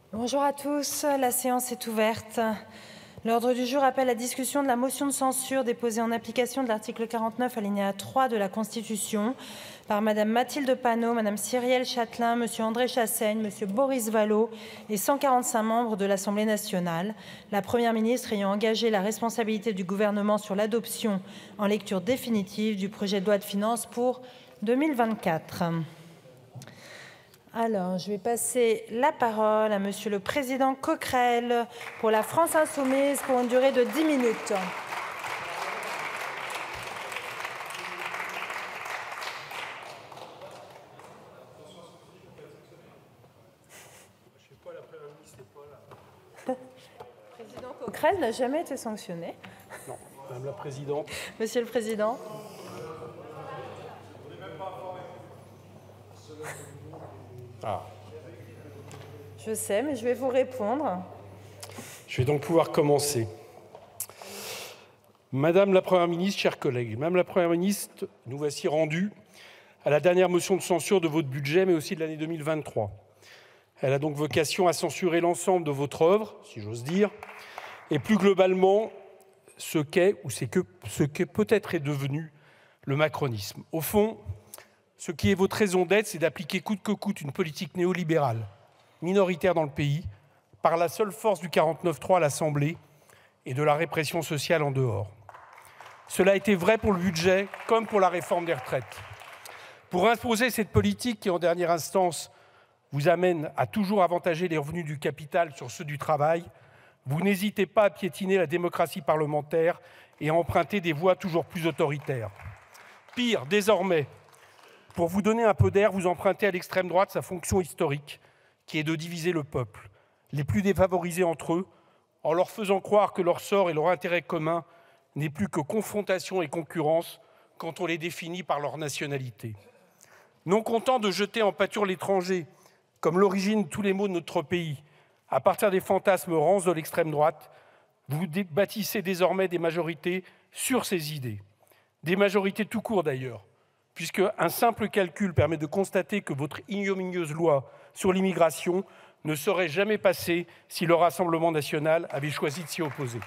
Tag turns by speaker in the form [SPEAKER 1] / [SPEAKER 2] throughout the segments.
[SPEAKER 1] Bonjour à tous, la séance est ouverte. L'ordre du jour appelle la discussion de la motion de censure déposée en application de l'article 49 alinéa 3 de la Constitution par Madame Mathilde Panot, Madame Cyrielle Châtelain, Monsieur André Chassaigne, Monsieur Boris Vallaud et 145 membres de l'Assemblée nationale, la Première ministre ayant engagé la responsabilité du gouvernement sur l'adoption en lecture définitive du projet de loi de finances pour 2024. Alors, je vais passer la parole à Monsieur le Président Coquerel pour la France Insoumise pour une durée de 10 minutes. Le Président Coquerel n'a jamais été sanctionné.
[SPEAKER 2] Non, Madame la Présidente.
[SPEAKER 1] Monsieur le Président.
[SPEAKER 2] Ah.
[SPEAKER 1] Je sais, mais je vais vous répondre.
[SPEAKER 2] Je vais donc pouvoir commencer. Madame la Première ministre, chers collègues, Madame la Première ministre, nous voici rendus à la dernière motion de censure de votre budget, mais aussi de l'année 2023. Elle a donc vocation à censurer l'ensemble de votre œuvre, si j'ose dire, et plus globalement, ce qu'est ou ce que peut-être est devenu le macronisme. Au fond, ce qui est votre raison d'être, c'est d'appliquer coûte que coûte une politique néolibérale, minoritaire dans le pays, par la seule force du 49.3 à l'Assemblée et de la répression sociale en dehors. Cela a été vrai pour le budget comme pour la réforme des retraites. Pour imposer cette politique qui, en dernière instance, vous amène à toujours avantager les revenus du capital sur ceux du travail, vous n'hésitez pas à piétiner la démocratie parlementaire et à emprunter des voies toujours plus autoritaires. Pire, désormais, pour vous donner un peu d'air, vous empruntez à l'extrême droite sa fonction historique, qui est de diviser le peuple, les plus défavorisés entre eux, en leur faisant croire que leur sort et leur intérêt commun n'est plus que confrontation et concurrence quand on les définit par leur nationalité. Non content de jeter en pâture l'étranger, comme l'origine de tous les maux de notre pays, à partir des fantasmes rances de l'extrême droite, vous bâtissez désormais des majorités sur ces idées. Des majorités tout court d'ailleurs, puisque un simple calcul permet de constater que votre ignominieuse loi sur l'immigration ne serait jamais passée si le Rassemblement national avait choisi de s'y opposer.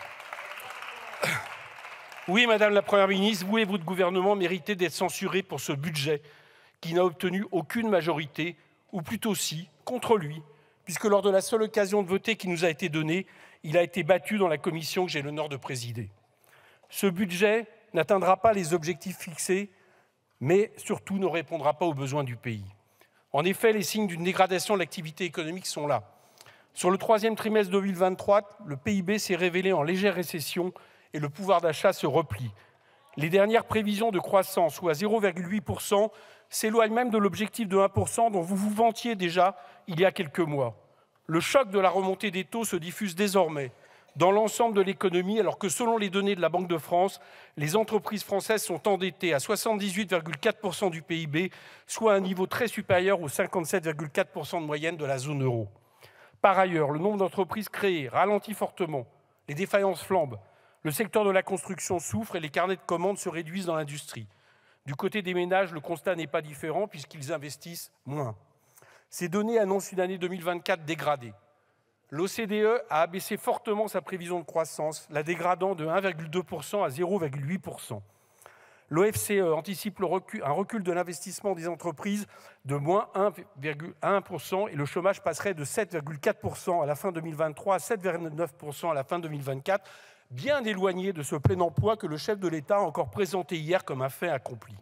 [SPEAKER 2] Oui, Madame la Première ministre, vous et votre gouvernement méritez d'être censurés pour ce budget qui n'a obtenu aucune majorité, ou plutôt si, contre lui, puisque lors de la seule occasion de voter qui nous a été donnée, il a été battu dans la commission que j'ai l'honneur de présider. Ce budget n'atteindra pas les objectifs fixés, mais surtout ne répondra pas aux besoins du pays. En effet, les signes d'une dégradation de l'activité économique sont là. Sur le troisième trimestre 2023, le PIB s'est révélé en légère récession et le pouvoir d'achat se replie. Les dernières prévisions de croissance, soit 0,8%, s'éloignent même de l'objectif de 1% dont vous vous vantiez déjà il y a quelques mois. Le choc de la remontée des taux se diffuse désormais dans l'ensemble de l'économie, alors que selon les données de la Banque de France, les entreprises françaises sont endettées à 78,4% du PIB, soit un niveau très supérieur aux 57,4% de moyenne de la zone euro. Par ailleurs, le nombre d'entreprises créées ralentit fortement, les défaillances flambent, le secteur de la construction souffre et les carnets de commandes se réduisent dans l'industrie. Du côté des ménages, le constat n'est pas différent puisqu'ils investissent moins. Ces données annoncent une année 2024 dégradée. L'OCDE a abaissé fortement sa prévision de croissance, la dégradant de 1,2% à 0,8%. L'OFCE anticipe un recul de l'investissement des entreprises de moins 1,1% et le chômage passerait de 7,4% à la fin 2023 à 7,9% à la fin 2024, bien éloigné de ce plein emploi que le chef de l'État a encore présenté hier comme un fait accompli.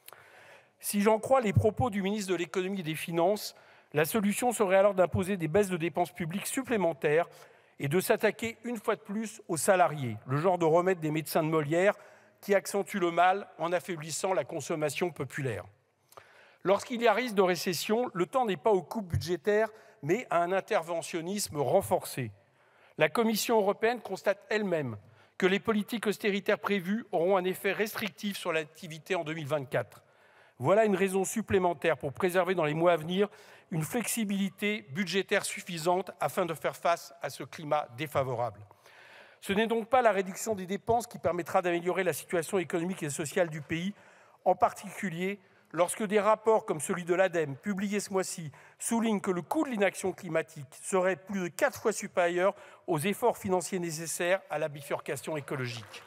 [SPEAKER 2] Si j'en crois les propos du ministre de l'Économie et des Finances, la solution serait alors d'imposer des baisses de dépenses publiques supplémentaires et de s'attaquer une fois de plus aux salariés, le genre de remède des médecins de Molière qui accentue le mal en affaiblissant la consommation populaire. Lorsqu'il y a risque de récession, le temps n'est pas aux coupes budgétaires, mais à un interventionnisme renforcé. La Commission européenne constate elle-même que les politiques austéritaires prévues auront un effet restrictif sur l'activité en 2024. Voilà une raison supplémentaire pour préserver dans les mois à venir une flexibilité budgétaire suffisante afin de faire face à ce climat défavorable. Ce n'est donc pas la réduction des dépenses qui permettra d'améliorer la situation économique et sociale du pays, en particulier lorsque des rapports comme celui de l'ADEME, publié ce mois-ci, soulignent que le coût de l'inaction climatique serait plus de 4 fois supérieur aux efforts financiers nécessaires à la bifurcation écologique.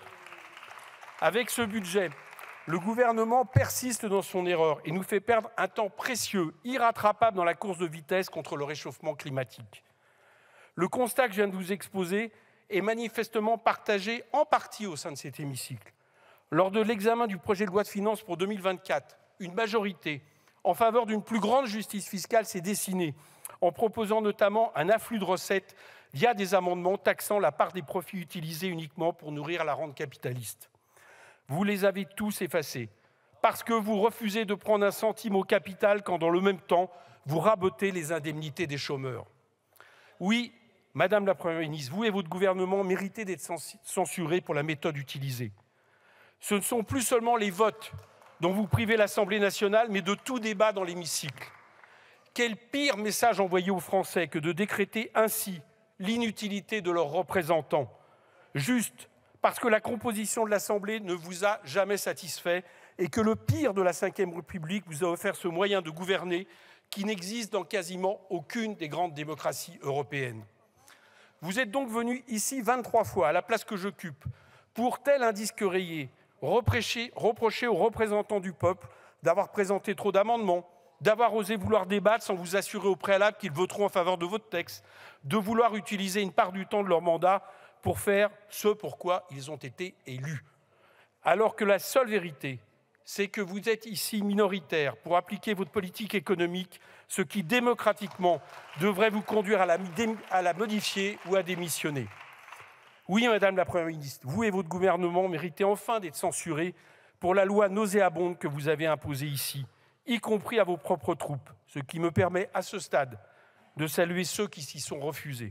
[SPEAKER 2] Avec ce budget, le gouvernement persiste dans son erreur et nous fait perdre un temps précieux, irrattrapable dans la course de vitesse contre le réchauffement climatique. Le constat que je viens de vous exposer est manifestement partagé en partie au sein de cet hémicycle. Lors de l'examen du projet de loi de finances pour 2024, une majorité en faveur d'une plus grande justice fiscale s'est dessinée, en proposant notamment un afflux de recettes via des amendements taxant la part des profits utilisés uniquement pour nourrir la rente capitaliste. Vous les avez tous effacés, parce que vous refusez de prendre un centime au capital quand, dans le même temps, vous rabotez les indemnités des chômeurs. Oui, Madame la Première ministre, vous et votre gouvernement méritez d'être censurés pour la méthode utilisée. Ce ne sont plus seulement les votes dont vous privez l'Assemblée nationale, mais de tout débat dans l'hémicycle. Quel pire message envoyé aux Français que de décréter ainsi l'inutilité de leurs représentants, juste parce que la composition de l'Assemblée ne vous a jamais satisfait et que le pire de la Ve République vous a offert ce moyen de gouverner qui n'existe dans quasiment aucune des grandes démocraties européennes. Vous êtes donc venu ici 23 fois, à la place que j'occupe, pour, tel un disque rayé, reprocher aux représentants du peuple d'avoir présenté trop d'amendements, d'avoir osé vouloir débattre sans vous assurer au préalable qu'ils voteront en faveur de votre texte, de vouloir utiliser une part du temps de leur mandat pour faire ce pourquoi ils ont été élus. Alors que la seule vérité, c'est que vous êtes ici minoritaire pour appliquer votre politique économique, ce qui démocratiquement devrait vous conduire à la modifier ou à démissionner. Oui, Madame la Première ministre, vous et votre gouvernement méritez enfin d'être censurés pour la loi nauséabonde que vous avez imposée ici, y compris à vos propres troupes, ce qui me permet à ce stade de saluer ceux qui s'y sont refusés.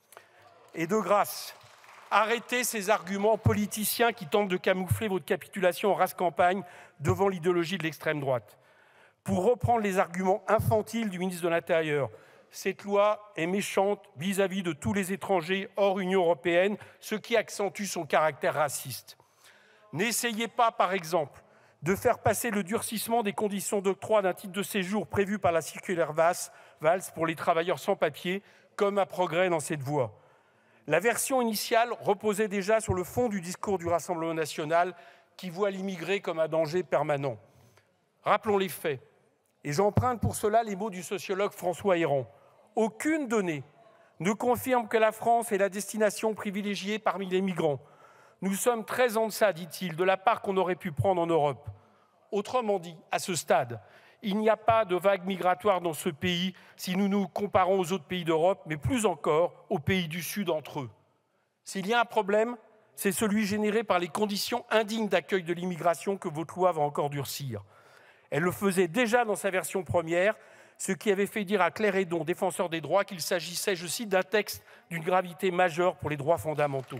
[SPEAKER 2] Et de grâce, arrêtez ces arguments politiciens qui tentent de camoufler votre capitulation en rase campagne devant l'idéologie de l'extrême droite. Pour reprendre les arguments infantiles du ministre de l'Intérieur, cette loi est méchante vis-à-vis de tous les étrangers hors Union européenne, ce qui accentue son caractère raciste. N'essayez pas, par exemple, de faire passer le durcissement des conditions d'octroi d'un titre de séjour prévu par la circulaire Valls pour les travailleurs sans papier comme un progrès dans cette voie. La version initiale reposait déjà sur le fond du discours du Rassemblement national qui voit l'immigré comme un danger permanent. Rappelons les faits, et j'emprunte pour cela les mots du sociologue François Héran. Aucune donnée ne confirme que la France est la destination privilégiée parmi les migrants. Nous sommes très en deçà, dit-il, de la part qu'on aurait pu prendre en Europe. Autrement dit, à ce stade, il n'y a pas de vague migratoire dans ce pays si nous nous comparons aux autres pays d'Europe, mais plus encore aux pays du Sud entre eux. S'il y a un problème, c'est celui généré par les conditions indignes d'accueil de l'immigration que votre loi va encore durcir. Elle le faisait déjà dans sa version première, ce qui avait fait dire à Claire Hédon, défenseur des droits, qu'il s'agissait, je cite, d'un texte d'une gravité majeure pour les droits fondamentaux.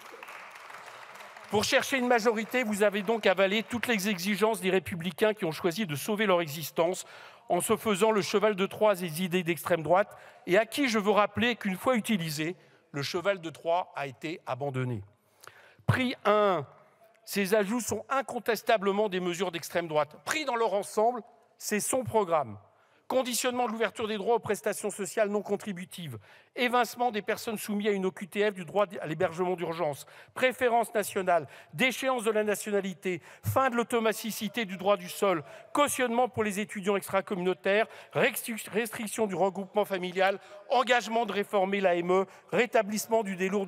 [SPEAKER 2] Pour chercher une majorité, vous avez donc avalé toutes les exigences des Républicains qui ont choisi de sauver leur existence en se faisant le cheval de Troie des idées d'extrême droite et à qui je veux rappeler qu'une fois utilisé, le cheval de Troie a été abandonné. Pris 1, ces ajouts sont incontestablement des mesures d'extrême droite. Pris dans leur ensemble, c'est son programme. Conditionnement de l'ouverture des droits aux prestations sociales non contributives, évincement des personnes soumises à une OQTF du droit à l'hébergement d'urgence, préférence nationale, déchéance de la nationalité, fin de l'automaticité du droit du sol, cautionnement pour les étudiants extracommunautaires, restriction du regroupement familial, engagement de réformer l'AME, rétablissement du délit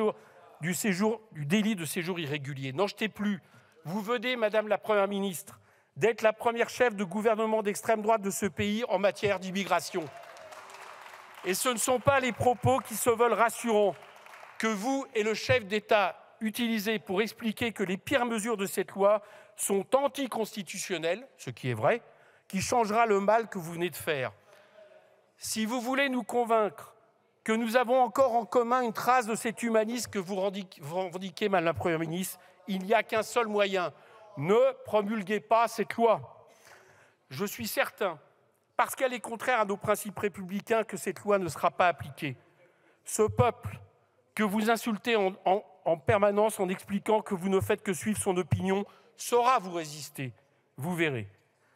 [SPEAKER 2] de séjour irrégulier. N'en jetez plus. Vous venez, Madame la Première ministre, d'être la première chef de gouvernement d'extrême droite de ce pays en matière d'immigration. Et ce ne sont pas les propos qui se veulent rassurants que vous et le chef d'État utilisez pour expliquer que les pires mesures de cette loi sont anticonstitutionnelles, ce qui est vrai, qui changera le mal que vous venez de faire. Si vous voulez nous convaincre que nous avons encore en commun une trace de cet humanisme que vous revendiquez, Madame la Première ministre, il n'y a qu'un seul moyen. Ne promulguez pas cette loi. Je suis certain, parce qu'elle est contraire à nos principes républicains, que cette loi ne sera pas appliquée. Ce peuple que vous insultez en permanence en expliquant que vous ne faites que suivre son opinion saura vous résister. Vous verrez.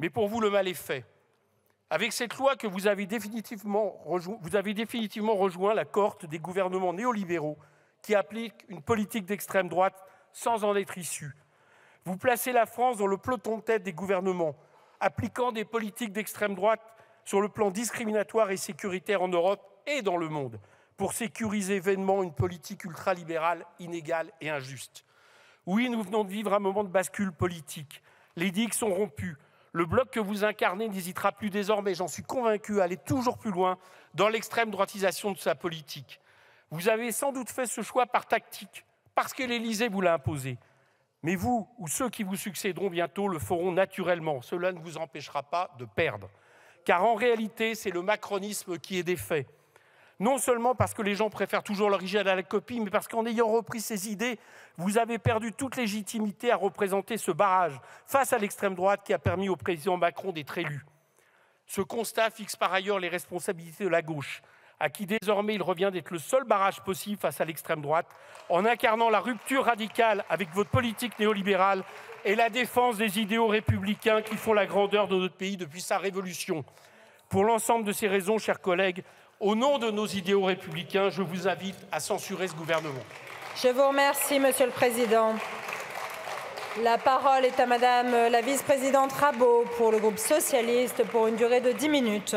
[SPEAKER 2] Mais pour vous, le mal est fait. Avec cette loi que vous avez définitivement rejoint la cohorte des gouvernements néolibéraux qui appliquent une politique d'extrême droite sans en être issus. Vous placez la France dans le peloton de tête des gouvernements, appliquant des politiques d'extrême droite sur le plan discriminatoire et sécuritaire en Europe et dans le monde, pour sécuriser vainement une politique ultralibérale, inégale et injuste. Oui, nous venons de vivre un moment de bascule politique. Les digues sont rompues. Le bloc que vous incarnez n'hésitera plus désormais, j'en suis convaincu, à aller toujours plus loin dans l'extrême droitisation de sa politique. Vous avez sans doute fait ce choix par tactique, parce que l'Élysée vous l'a imposé. Mais vous, ou ceux qui vous succéderont bientôt, le feront naturellement. Cela ne vous empêchera pas de perdre. Car en réalité, c'est le macronisme qui est défait. Non seulement parce que les gens préfèrent toujours l'original à la copie, mais parce qu'en ayant repris ces idées, vous avez perdu toute légitimité à représenter ce barrage face à l'extrême droite qui a permis au président Macron d'être élu. Ce constat fixe par ailleurs les responsabilités de la gauche, à qui désormais il revient d'être le seul barrage possible face à l'extrême droite, en incarnant la rupture radicale avec votre politique néolibérale et la défense des idéaux républicains qui font la grandeur de notre pays depuis sa révolution. Pour l'ensemble de ces raisons, chers collègues, au nom de nos idéaux républicains, je vous invite à censurer ce gouvernement.
[SPEAKER 1] Je vous remercie, Monsieur le Président. La parole est à Madame la vice-présidente Rabault pour le groupe socialiste pour une durée de 10 minutes.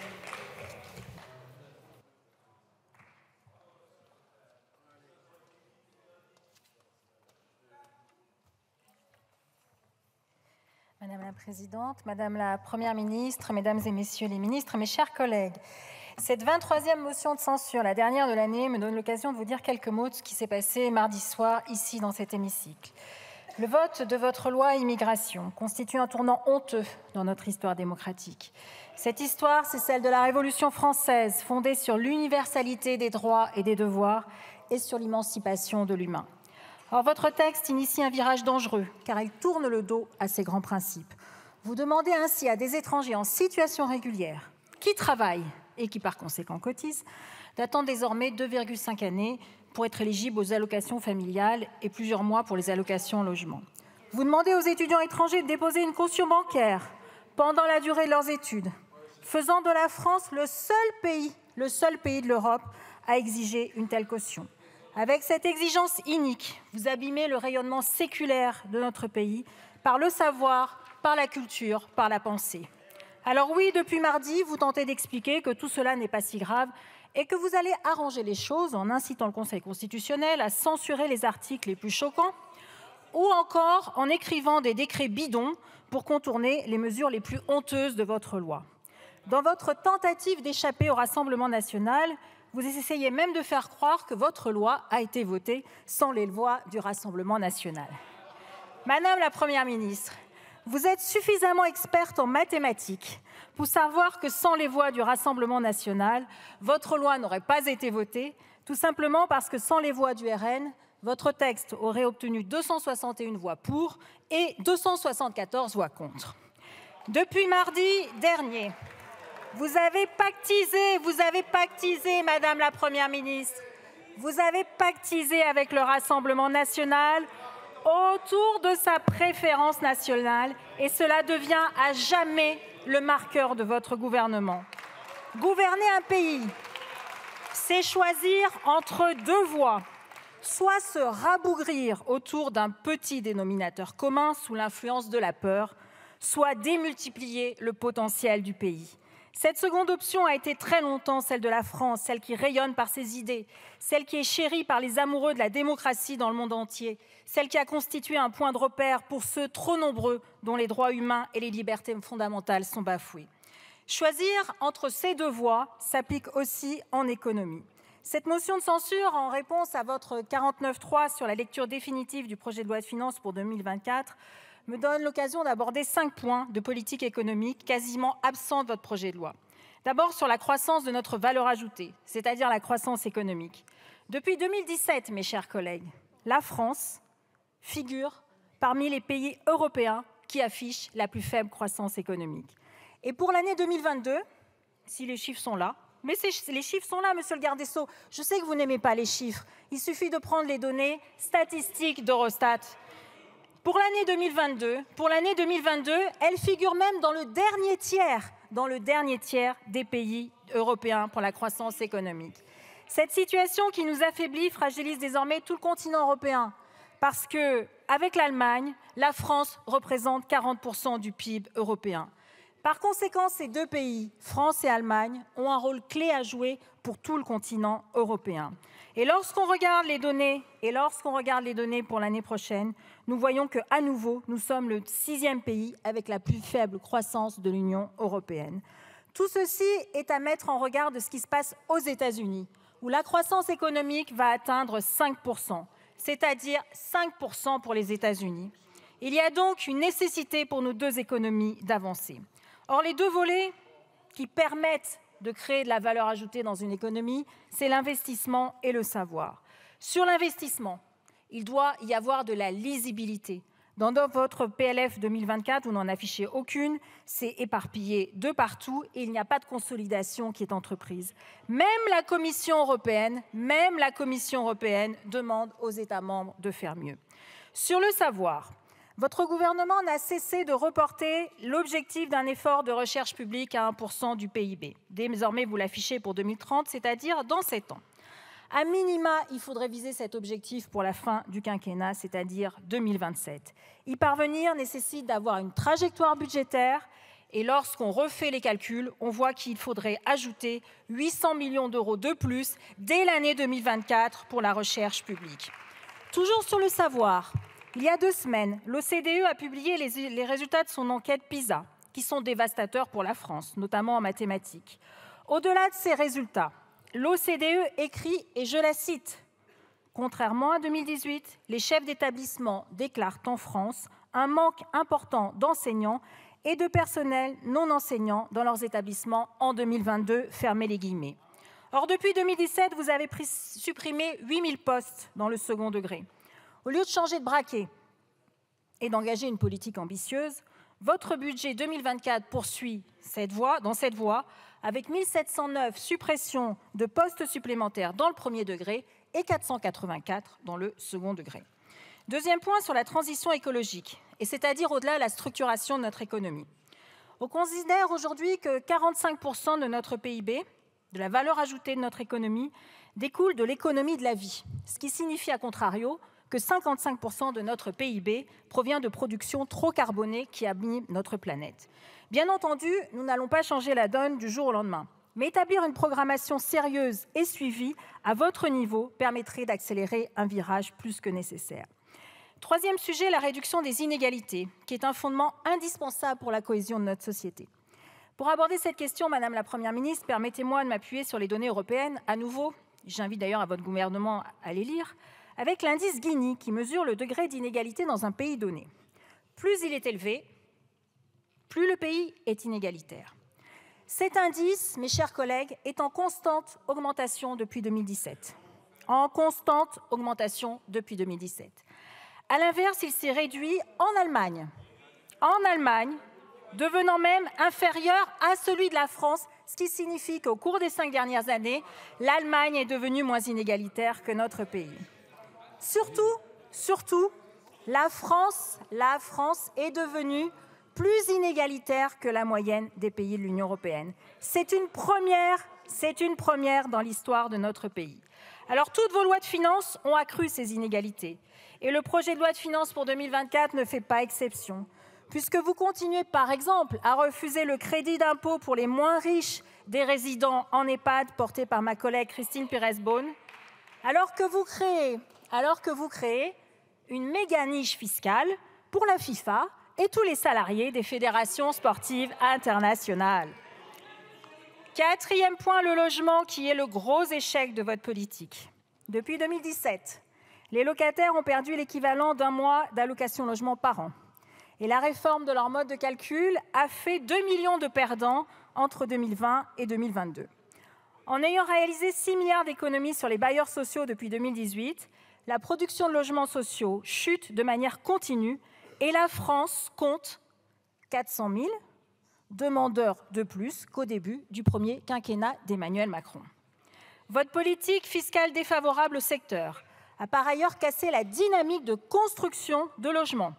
[SPEAKER 3] Madame la Présidente, Madame la Première ministre, Mesdames et Messieurs les ministres, mes chers collègues, cette 23e motion de censure, la dernière de l'année, me donne l'occasion de vous dire quelques mots de ce qui s'est passé mardi soir, ici, dans cet hémicycle. Le vote de votre loi immigration constitue un tournant honteux dans notre histoire démocratique. Cette histoire, c'est celle de la Révolution française, fondée sur l'universalité des droits et des devoirs et sur l'émancipation de l'humain. Or, votre texte initie un virage dangereux, car il tourne le dos à ces grands principes. Vous demandez ainsi à des étrangers en situation régulière, qui travaillent et qui par conséquent cotisent, d'attendre désormais 2,5 années pour être éligibles aux allocations familiales et plusieurs mois pour les allocations logement. Vous demandez aux étudiants étrangers de déposer une caution bancaire pendant la durée de leurs études, faisant de la France le seul pays de l'Europe à exiger une telle caution. Avec cette exigence inique, vous abîmez le rayonnement séculaire de notre pays par le savoir, par la culture, par la pensée. Alors oui, depuis mardi, vous tentez d'expliquer que tout cela n'est pas si grave et que vous allez arranger les choses en incitant le Conseil constitutionnel à censurer les articles les plus choquants ou encore en écrivant des décrets bidons pour contourner les mesures les plus honteuses de votre loi. Dans votre tentative d'échapper au Rassemblement national, vous essayez même de faire croire que votre loi a été votée sans les voix du Rassemblement national. Madame la Première ministre, vous êtes suffisamment experte en mathématiques pour savoir que sans les voix du Rassemblement national, votre loi n'aurait pas été votée, tout simplement parce que sans les voix du RN, votre texte aurait obtenu 261 voix pour et 274 voix contre. Depuis mardi dernier, vous avez pactisé, Madame la Première ministre, vous avez pactisé avec le Rassemblement national autour de sa préférence nationale et cela devient à jamais le marqueur de votre gouvernement. Gouverner un pays, c'est choisir entre deux voies, soit se rabougrir autour d'un petit dénominateur commun sous l'influence de la peur, soit démultiplier le potentiel du pays. Cette seconde option a été très longtemps celle de la France, celle qui rayonne par ses idées, celle qui est chérie par les amoureux de la démocratie dans le monde entier, celle qui a constitué un point de repère pour ceux trop nombreux dont les droits humains et les libertés fondamentales sont bafoués. Choisir entre ces deux voies s'applique aussi en économie. Cette motion de censure, en réponse à votre 49.3 sur la lecture définitive du projet de loi de finances pour 2024, me donne l'occasion d'aborder 5 points de politique économique quasiment absents de votre projet de loi. D'abord sur la croissance de notre valeur ajoutée, c'est-à-dire la croissance économique. Depuis 2017, mes chers collègues, la France figure parmi les pays européens qui affichent la plus faible croissance économique. Et pour l'année 2022, si les chiffres sont là, mais les chiffres sont là, monsieur le garde des Sceaux, je sais que vous n'aimez pas les chiffres, il suffit de prendre les données statistiques d'Eurostat. Pour l'année 2022, elle figure même dans le dernier tiers des pays européens pour la croissance économique. Cette situation qui nous affaiblit fragilise désormais tout le continent européen parce qu'avec l'Allemagne, la France représente 40% du PIB européen. Par conséquent, ces deux pays, France et Allemagne, ont un rôle clé à jouer pour tout le continent européen. Et lorsqu'on regarde les données, pour l'année prochaine, nous voyons qu'à nouveau, nous sommes le 6e pays avec la plus faible croissance de l'Union européenne. Tout ceci est à mettre en regard de ce qui se passe aux États-Unis, où la croissance économique va atteindre 5%, c'est-à-dire 5% pour les États-Unis. Il y a donc une nécessité pour nos deux économies d'avancer. Or, les deux volets qui permettent de créer de la valeur ajoutée dans une économie, c'est l'investissement et le savoir. Sur l'investissement, il doit y avoir de la lisibilité. Dans votre PLF 2024, vous n'en affichez aucune, c'est éparpillé de partout et il n'y a pas de consolidation qui est entreprise. Même la Commission européenne demande aux États membres de faire mieux. Sur le savoir, votre gouvernement n'a cessé de reporter l'objectif d'un effort de recherche publique à 1% du PIB. Désormais, vous l'affichez pour 2030, c'est-à-dire dans 7 ans. A minima, il faudrait viser cet objectif pour la fin du quinquennat, c'est-à-dire 2027. Y parvenir nécessite d'avoir une trajectoire budgétaire et lorsqu'on refait les calculs, on voit qu'il faudrait ajouter 800 millions d'euros de plus dès l'année 2024 pour la recherche publique. Toujours sur le savoir, il y a 2 semaines, l'OCDE a publié les résultats de son enquête PISA, qui sont dévastateurs pour la France, notamment en mathématiques. Au-delà de ces résultats, l'OCDE écrit, et je la cite, « Contrairement à 2018, les chefs d'établissement déclarent en France un manque important d'enseignants et de personnel non enseignants dans leurs établissements en 2022. » Fermez les guillemets. Or, depuis 2017, vous avez supprimé 8000 postes dans le second degré. Au lieu de changer de braquet et d'engager une politique ambitieuse, votre budget 2024 poursuit dans cette voie avec 1709 suppressions de postes supplémentaires dans le premier degré et 484 dans le second degré. Deuxième point sur la transition écologique, et c'est-à-dire au-delà de la structuration de notre économie. On considère aujourd'hui que 45% de notre PIB, de la valeur ajoutée de notre économie, découle de l'économie de la vie, ce qui signifie à contrario que 55% de notre PIB provient de production trop carbonée qui abîme notre planète. Bien entendu, nous n'allons pas changer la donne du jour au lendemain, mais établir une programmation sérieuse et suivie à votre niveau permettrait d'accélérer un virage plus que nécessaire. Troisième sujet, la réduction des inégalités, qui est un fondement indispensable pour la cohésion de notre société. Pour aborder cette question, Madame la Première ministre, permettez-moi de m'appuyer sur les données européennes. À nouveau, j'invite d'ailleurs à votre gouvernement à les lire, avec l'indice Gini qui mesure le degré d'inégalité dans un pays donné. Plus il est élevé, plus le pays est inégalitaire. Cet indice, mes chers collègues, est en constante augmentation depuis 2017. En constante augmentation depuis 2017. À l'inverse, il s'est réduit en Allemagne. En Allemagne, devenant même inférieur à celui de la France, ce qui signifie qu'au cours des 5 dernières années, l'Allemagne est devenue moins inégalitaire que notre pays. Surtout, la France est devenue plus inégalitaire que la moyenne des pays de l'Union européenne. C'est une première dans l'histoire de notre pays. Alors, toutes vos lois de finances ont accru ces inégalités. Et le projet de loi de finances pour 2024 ne fait pas exception, puisque vous continuez, par exemple, à refuser le crédit d'impôt pour les moins riches des résidents en EHPAD porté par ma collègue Christine Pires-Beaune, alors que vous créez une méga niche fiscale pour la FIFA et tous les salariés des fédérations sportives internationales. Quatrième point, le logement, qui est le gros échec de votre politique. Depuis 2017, les locataires ont perdu l'équivalent d'1 mois d'allocation logement par an. Et la réforme de leur mode de calcul a fait 2 millions de perdants entre 2020 et 2022. En ayant réalisé 6 milliards d'économies sur les bailleurs sociaux depuis 2018, la production de logements sociaux chute de manière continue et la France compte 400 000 demandeurs de plus qu'au début du premier quinquennat d'Emmanuel Macron. Votre politique fiscale défavorable au secteur a par ailleurs cassé la dynamique de construction de logements.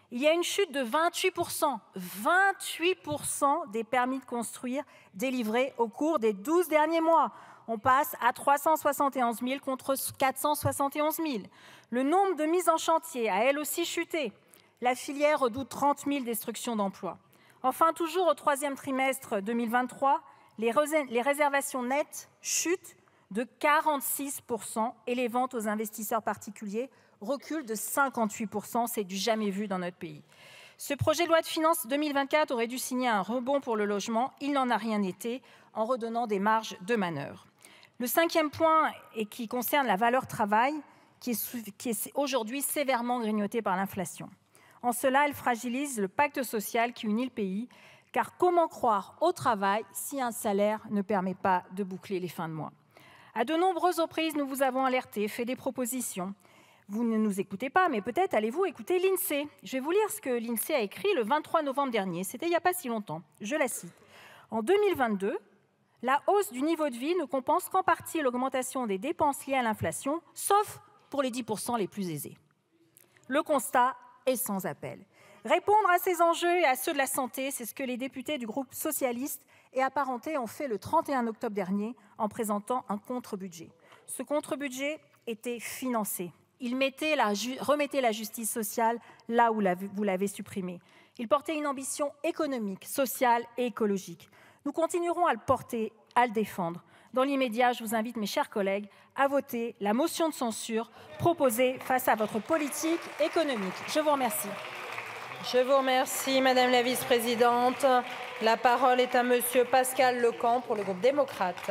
[SPEAKER 3] Il y a une chute de 28%, 28% des permis de construire délivrés au cours des 12 derniers mois. On passe à 371 000 contre 471 000. Le nombre de mises en chantier a elle aussi chuté. La filière redoute 30 000 destructions d'emplois. Enfin, toujours au troisième trimestre 2023, les réservations nettes chutent de 46% et les ventes aux investisseurs particuliers reculent de 58%. C'est du jamais vu dans notre pays. Ce projet de loi de finances 2024 aurait dû signer un rebond pour le logement. Il n'en a rien été, en redonnant des marges de manœuvre. Le cinquième point, et qui concerne la valeur travail, qui est aujourd'hui sévèrement grignotée par l'inflation. En cela, elle fragilise le pacte social qui unit le pays, car comment croire au travail si un salaire ne permet pas de boucler les fins de mois? À de nombreuses reprises, nous vous avons alerté, fait des propositions. Vous ne nous écoutez pas, mais peut-être allez-vous écouter l'INSEE. Je vais vous lire ce que l'INSEE a écrit le 23 novembre dernier. C'était il n'y a pas si longtemps. Je la cite. En 2022, la hausse du niveau de vie ne compense qu'en partie l'augmentation des dépenses liées à l'inflation, sauf pour les 10% les plus aisés. Le constat est sans appel. Répondre à ces enjeux et à ceux de la santé, c'est ce que les députés du groupe socialiste et apparentés ont fait le 31 octobre dernier en présentant un contre-budget. Ce contre-budget était financé. Il remettait la justice sociale là où vous l'avez supprimée. Il portait une ambition économique, sociale et écologique. Nous continuerons à le porter, à le défendre. Dans l'immédiat, je vous invite, mes chers collègues, à voter la motion de censure proposée face à votre politique économique. Je vous remercie.
[SPEAKER 1] Je vous remercie, Madame la vice-présidente. La parole est à Monsieur Pascal Lecamp pour le groupe démocrate.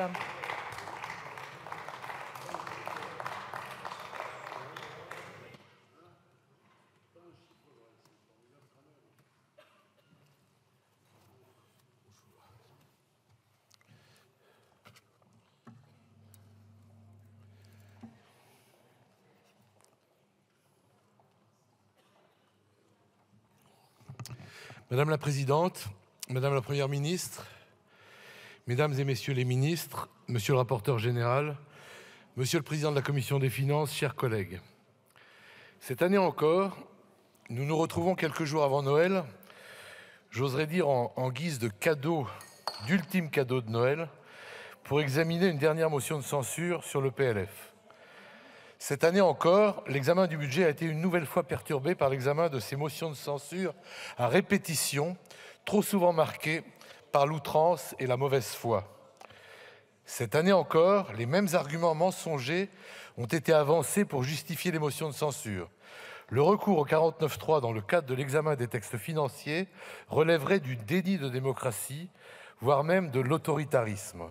[SPEAKER 4] Madame la Présidente, Madame la Première ministre, Mesdames et Messieurs les ministres, Monsieur le rapporteur général, Monsieur le Président de la Commission des Finances, chers collègues. Cette année encore, nous nous retrouvons quelques jours avant Noël, j'oserais dire en guise de cadeau, d'ultime cadeau de Noël, pour examiner une dernière motion de censure sur le PLF. Cette année encore, l'examen du budget a été une nouvelle fois perturbé par l'examen de ces motions de censure à répétition, trop souvent marquées par l'outrance et la mauvaise foi. Cette année encore, les mêmes arguments mensongers ont été avancés pour justifier les motions de censure. Le recours au 49.3 dans le cadre de l'examen des textes financiers relèverait du déni de démocratie, voire même de l'autoritarisme.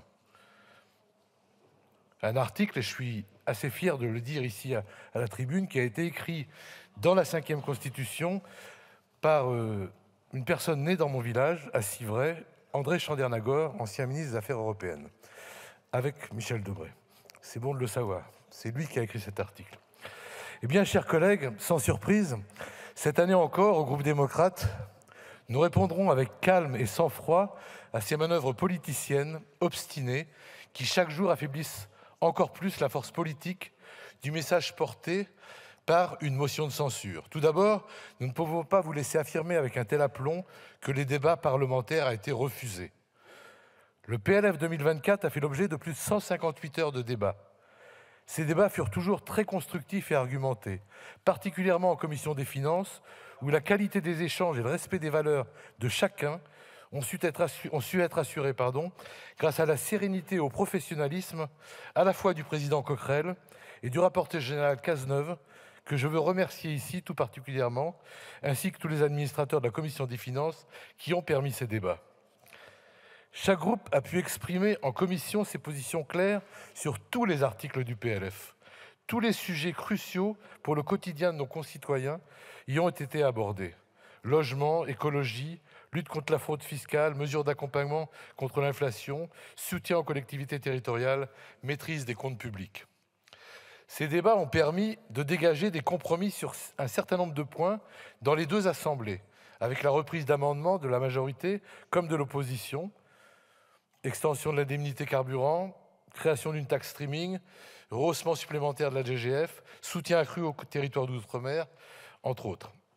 [SPEAKER 4] Un article, et je suis assez fier de le dire ici à la tribune, qui a été écrit dans la 5e Constitution par une personne née dans mon village, à Civray, André Chandernagor, ancien ministre des Affaires européennes, avec Michel Debré. C'est bon de le savoir, c'est lui qui a écrit cet article. Eh bien, chers collègues, sans surprise, cette année encore, au groupe démocrate, nous répondrons avec calme et sang-froid à ces manœuvres politiciennes obstinées qui, chaque jour, affaiblissent encore plus la force politique du message porté par une motion de censure. Tout d'abord, nous ne pouvons pas vous laisser affirmer avec un tel aplomb que les débats parlementaires ont été refusés. Le PLF 2024 a fait l'objet de plus de 158 heures de débats. Ces débats furent toujours très constructifs et argumentés, particulièrement en commission des finances, où la qualité des échanges et le respect des valeurs de chacun ont su être assurés grâce à la sérénité et au professionnalisme à la fois du président Coquerel et du rapporteur général Cazeneuve, que je veux remercier ici tout particulièrement, ainsi que tous les administrateurs de la commission des finances qui ont permis ces débats. Chaque groupe a pu exprimer en commission ses positions claires sur tous les articles du PLF. Tous les sujets cruciaux pour le quotidien de nos concitoyens y ont été abordés. Logement, écologie, lutte contre la fraude fiscale, mesures d'accompagnement contre l'inflation, soutien aux collectivités territoriales, maîtrise des comptes publics. Ces débats ont permis de dégager des compromis sur un certain nombre de points dans les deux assemblées, avec la reprise d'amendements de la majorité comme de l'opposition, extension de l'indemnité carburant, création d'une taxe streaming, rehaussement supplémentaire de la DGF, soutien accru aux territoires d'outre-mer, entre autres.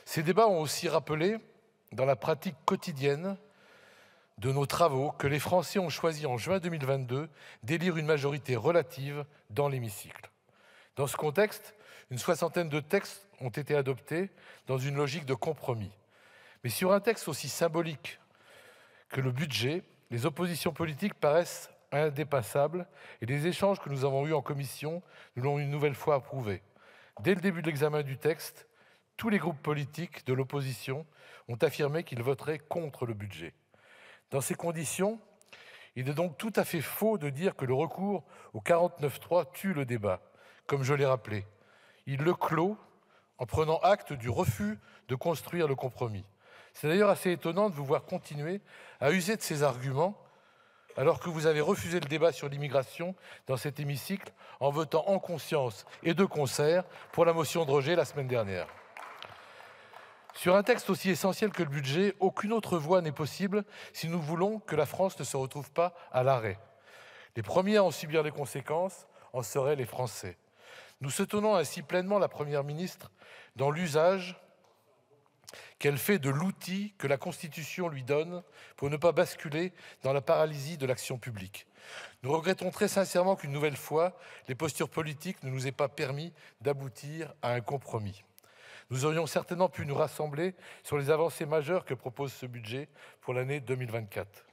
[SPEAKER 4] Ces débats ont aussi rappelé, dans la pratique quotidienne de nos travaux, que les Français ont choisi en juin 2022 d'élire une majorité relative dans l'hémicycle. Dans ce contexte, une soixantaine de textes ont été adoptés dans une logique de compromis. Mais sur un texte aussi symbolique que le budget, les oppositions politiques paraissent indépassables et les échanges que nous avons eus en commission nous l'ont une nouvelle fois approuvé. Dès le début de l'examen du texte, tous les groupes politiques de l'opposition ont affirmé qu'ils voteraient contre le budget. Dans ces conditions, il est donc tout à fait faux de dire que le recours au 49.3 tue le débat, comme je l'ai rappelé. Il le clôt en prenant acte du refus de construire le compromis. C'est d'ailleurs assez étonnant de vous voir continuer à user de ces arguments alors que vous avez refusé le débat sur l'immigration dans cet hémicycle en votant en conscience et de concert pour la motion de rejet la semaine dernière. Sur un texte aussi essentiel que le budget, aucune autre voie n'est possible si nous voulons que la France ne se retrouve pas à l'arrêt. Les premiers à en subir les conséquences en seraient les Français. Nous soutenons ainsi pleinement la Première ministre dans l'usage qu'elle fait de l'outil que la Constitution lui donne pour ne pas basculer dans la paralysie de l'action publique. Nous regrettons très sincèrement qu'une nouvelle fois, les postures politiques ne nous aient pas permis d'aboutir à un compromis. Nous aurions certainement pu nous rassembler sur les avancées majeures que propose ce budget pour l'année 2024.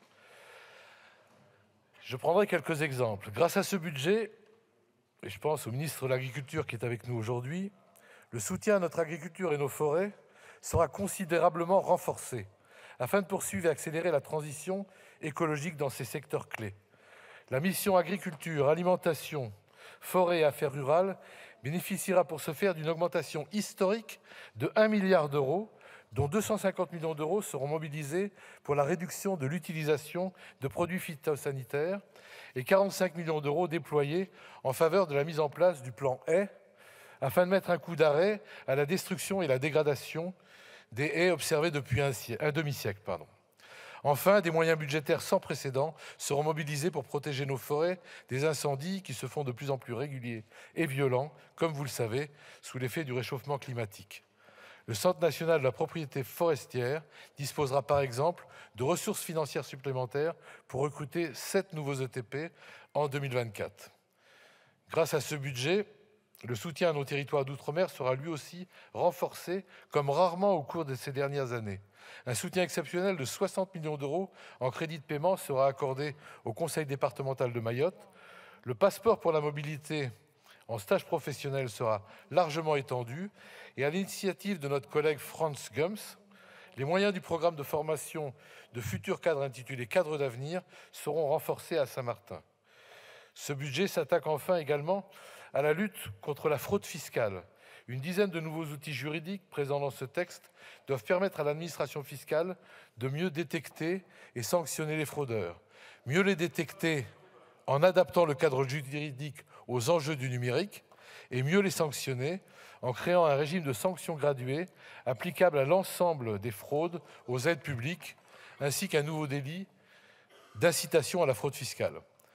[SPEAKER 4] Je prendrai quelques exemples. Grâce à ce budget, et je pense au ministre de l'Agriculture qui est avec nous aujourd'hui, le soutien à notre agriculture et nos forêts sera considérablement renforcé afin de poursuivre et accélérer la transition écologique dans ces secteurs clés. La mission agriculture, alimentation, forêt et affaires rurales bénéficiera pour ce faire d'une augmentation historique de 1 milliard d'euros, dont 250 millions d'euros seront mobilisés pour la réduction de l'utilisation de produits phytosanitaires et 45 millions d'euros déployés en faveur de la mise en place du plan haies, afin de mettre un coup d'arrêt à la destruction et la dégradation des haies observées depuis un demi-siècle. Enfin, des moyens budgétaires sans précédent seront mobilisés pour protéger nos forêts des incendies qui se font de plus en plus réguliers et violents, comme vous le savez, sous l'effet du réchauffement climatique. Le Centre national de la propriété forestière disposera par exemple de ressources financières supplémentaires pour recruter 7 nouveaux ETP en 2024. Grâce à ce budget, le soutien à nos territoires d'outre-mer sera lui aussi renforcé comme rarement au cours de ces dernières années. Un soutien exceptionnel de 60 millions d'euros en crédit de paiement sera accordé au Conseil départemental de Mayotte. Le passeport pour la mobilité en stage professionnel sera largement étendu et à l'initiative de notre collègue Franz Gums, les moyens du programme de formation de futurs cadres intitulé Cadres d'avenir seront renforcés à Saint-Martin. Ce budget s'attaque enfin également à la lutte contre la fraude fiscale. Une dizaine de nouveaux outils juridiques présents dans ce texte doivent permettre à l'administration fiscale de mieux détecter et sanctionner les fraudeurs. Mieux les détecter en adaptant le cadre juridique aux enjeux du numérique et mieux les sanctionner en créant un régime de sanctions graduées applicable à l'ensemble des fraudes aux aides publiques, ainsi qu'un nouveau délit d'incitation à la fraude fiscale.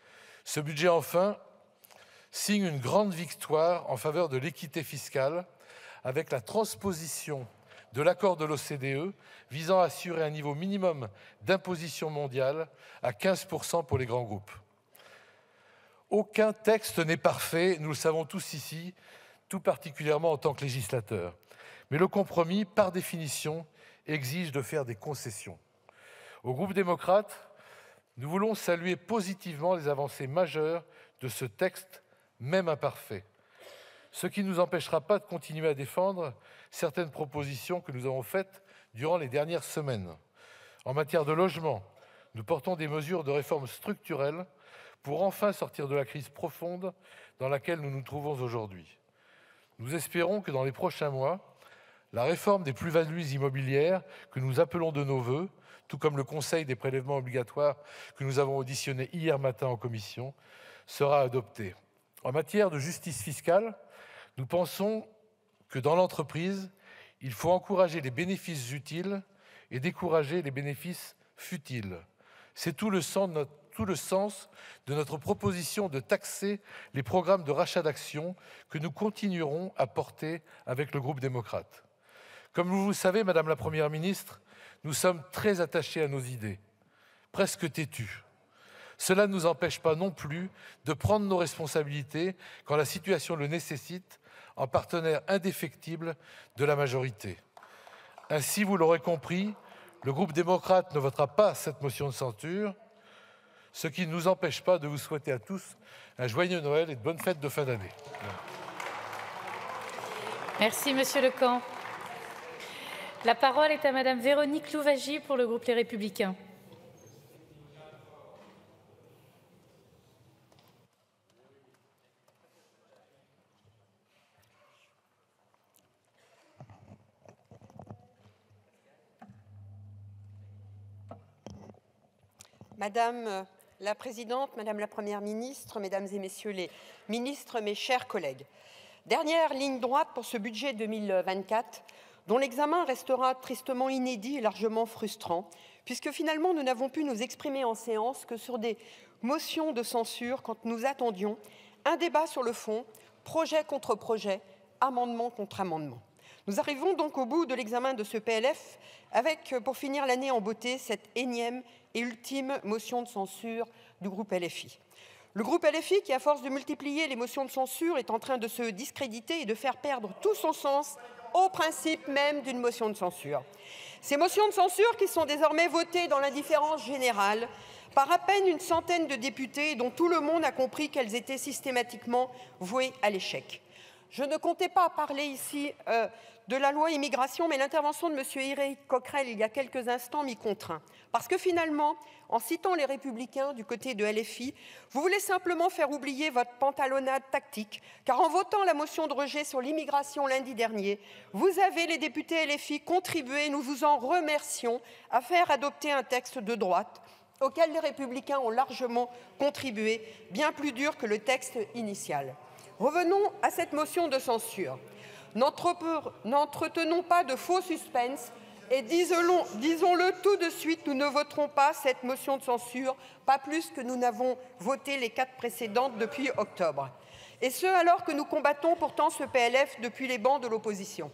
[SPEAKER 4] Ce budget, enfin, signe une grande victoire en faveur de l'équité fiscale avec la transposition de l'accord de l'OCDE visant à assurer un niveau minimum d'imposition mondiale à 15% pour les grands groupes. Aucun texte n'est parfait, nous le savons tous ici, tout particulièrement en tant que législateurs. Mais le compromis, par définition, exige de faire des concessions. Au groupe démocrate, nous voulons saluer positivement les avancées majeures de ce texte, même imparfait. Ce qui ne nous empêchera pas de continuer à défendre certaines propositions que nous avons faites durant les dernières semaines. En matière de logement, nous portons des mesures de réforme structurelles pour enfin sortir de la crise profonde dans laquelle nous nous trouvons aujourd'hui. Nous espérons que dans les prochains mois, la réforme des plus-values immobilières que nous appelons de nos vœux, tout comme le Conseil des prélèvements obligatoires que nous avons auditionné hier matin en commission, sera adoptée. En matière de justice fiscale, nous pensons que dans l'entreprise, il faut encourager les bénéfices utiles et décourager les bénéfices futiles. C'est tout le sens de notre proposition de taxer les programmes de rachat d'actions que nous continuerons à porter avec le groupe démocrate. Comme vous le savez, Madame la Première ministre, nous sommes très attachés à nos idées, presque têtus. Cela ne nous empêche pas non plus de prendre nos responsabilités quand la situation le nécessite, en partenaire indéfectible de la majorité. Ainsi, vous l'aurez compris, le groupe démocrate ne votera pas cette motion de censure, ce qui ne nous empêche pas de vous souhaiter à tous un joyeux Noël et de bonnes fêtes de fin d'année.
[SPEAKER 5] Merci, Monsieur Lecamp. La parole est à Madame Véronique Louwagie pour le groupe Les Républicains.
[SPEAKER 6] Madame la Présidente, Madame la Première ministre, Mesdames et Messieurs les ministres, mes chers collègues, dernière ligne droite pour ce budget 2024, dont l'examen restera tristement inédit et largement frustrant, puisque finalement nous n'avons pu nous exprimer en séance que sur des motions de censure quand nous attendions un débat sur le fond, projet contre projet, amendement contre amendement. Nous arrivons donc au bout de l'examen de ce PLF avec, pour finir l'année en beauté, cette énième et ultime motion de censure du groupe LFI. Le groupe LFI qui, à force de multiplier les motions de censure, est en train de se discréditer et de faire perdre tout son sens au principe même d'une motion de censure. Ces motions de censure qui sont désormais votées dans l'indifférence générale par à peine une centaine de députés dont tout le monde a compris qu'elles étaient systématiquement vouées à l'échec. Je ne comptais pas parler ici de la loi immigration, mais l'intervention de M. Éric Coquerel il y a quelques instants m'y contraint. Parce que finalement, en citant les Républicains du côté de LFI, vous voulez simplement faire oublier votre pantalonnade tactique, car en votant la motion de rejet sur l'immigration lundi dernier, vous avez, les députés LFI, contribué, nous vous en remercions, à faire adopter un texte de droite auquel les Républicains ont largement contribué, bien plus dur que le texte initial. Revenons à cette motion de censure. N'entretenons pas de faux suspense et disons-le tout de suite, nous ne voterons pas cette motion de censure, pas plus que nous n'avons voté les 4 précédentes depuis octobre. Et ce, alors que nous combattons pourtant ce PLF depuis les bancs de l'opposition.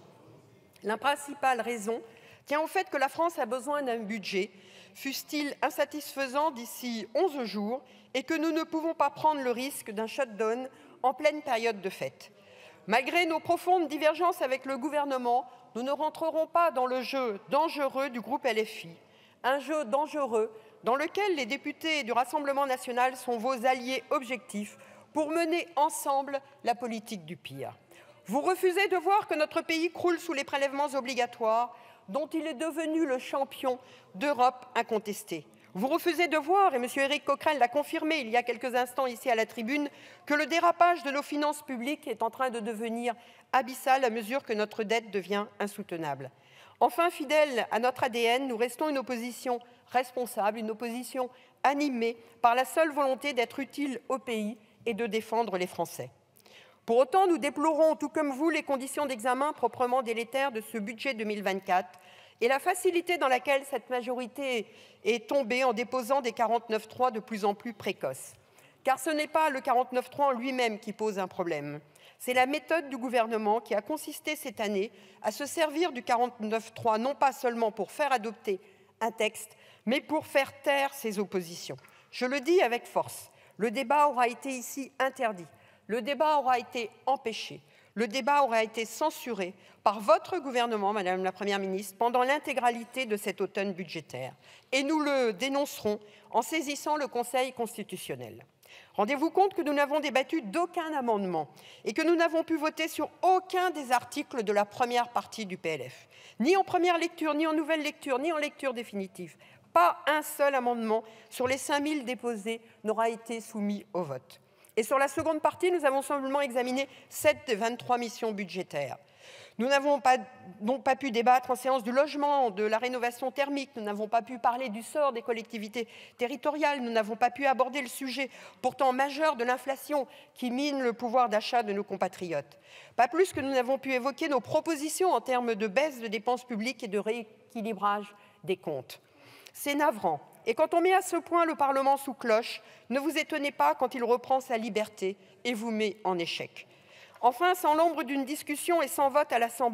[SPEAKER 6] La principale raison tient au fait que la France a besoin d'un budget, fût-il insatisfaisant d'ici 11 jours, et que nous ne pouvons pas prendre le risque d'un shutdown en pleine période de fête. Malgré nos profondes divergences avec le gouvernement, nous ne rentrerons pas dans le jeu dangereux du groupe LFI, un jeu dangereux dans lequel les députés du Rassemblement national sont vos alliés objectifs pour mener ensemble la politique du pire. Vous refusez de voir que notre pays croule sous les prélèvements obligatoires dont il est devenu le champion d'Europe incontesté. Vous refusez de voir, et M. Éric Coquerel l'a confirmé il y a quelques instants ici à la tribune, que le dérapage de nos finances publiques est en train de devenir abyssal à mesure que notre dette devient insoutenable. Enfin, fidèles à notre ADN, nous restons une opposition responsable, une opposition animée par la seule volonté d'être utile au pays et de défendre les Français. Pour autant, nous déplorons, tout comme vous, les conditions d'examen proprement délétères de ce budget 2024 et la facilité dans laquelle cette majorité est tombée en déposant des 49.3 de plus en plus précoces. Car ce n'est pas le 49.3 en lui-même qui pose un problème. C'est la méthode du gouvernement qui a consisté cette année à se servir du 49.3 non pas seulement pour faire adopter un texte, mais pour faire taire ses oppositions. Je le dis avec force, le débat aura été ici interdit, le débat aura été empêché, le débat aura été censuré par votre gouvernement, Madame la Première ministre, pendant l'intégralité de cet automne budgétaire. Et nous le dénoncerons en saisissant le Conseil constitutionnel. Rendez-vous compte que nous n'avons débattu d'aucun amendement et que nous n'avons pu voter sur aucun des articles de la première partie du PLF. Ni en première lecture, ni en nouvelle lecture, ni en lecture définitive. Pas un seul amendement sur les 5000 déposés n'aura été soumis au vote. Et sur la seconde partie, nous avons simplement examiné 7 des 23 missions budgétaires. Nous n'avons pas pu débattre en séance du logement, de la rénovation thermique, nous n'avons pas pu parler du sort des collectivités territoriales, nous n'avons pas pu aborder le sujet pourtant majeur de l'inflation qui mine le pouvoir d'achat de nos compatriotes. Pas plus que nous n'avons pu évoquer nos propositions en termes de baisse de dépenses publiques et de rééquilibrage des comptes. C'est navrant. Et quand on met à ce point le Parlement sous cloche, ne vous étonnez pas quand il reprend sa liberté et vous met en échec. Enfin, sans l'ombre d'une discussion et sans vote à l'Assemblée,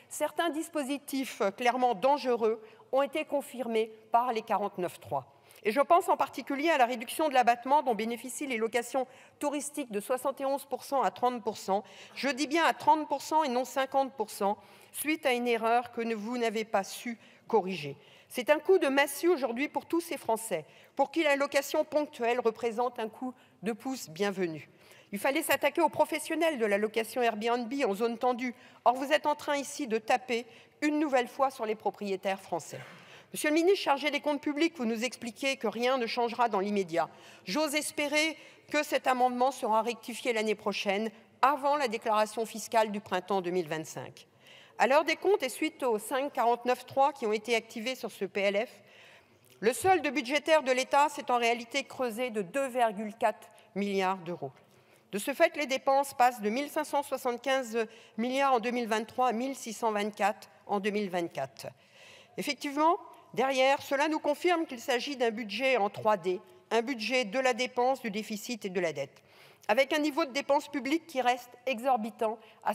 [SPEAKER 6] certains dispositifs clairement dangereux ont été confirmés par les 49.3. Et je pense en particulier à la réduction de l'abattement dont bénéficient les locations touristiques de 71% à 30%. Je dis bien à 30% et non 50%, suite à une erreur que vous n'avez pas su corriger. C'est un coup de massue aujourd'hui pour tous ces Français, pour qui la location ponctuelle représente un coup de pouce bienvenu. Il fallait s'attaquer aux professionnels de la location Airbnb en zone tendue. Or, vous êtes en train ici de taper une nouvelle fois sur les propriétaires français. Monsieur le ministre chargé des comptes publics, vous nous expliquez que rien ne changera dans l'immédiat. J'ose espérer que cet amendement sera rectifié l'année prochaine, avant la déclaration fiscale du printemps 2025. À l'heure des comptes et suite aux 5,49.3 qui ont été activés sur ce PLF, le solde budgétaire de l'État s'est en réalité creusé de 2,4 milliards d'euros. De ce fait, les dépenses passent de 1 575 milliards en 2023 à 1 624 en 2024. Effectivement, derrière, cela nous confirme qu'il s'agit d'un budget en 3D, un budget de la dépense, du déficit et de la dette, avec un niveau de dépenses publiques qui reste exorbitant à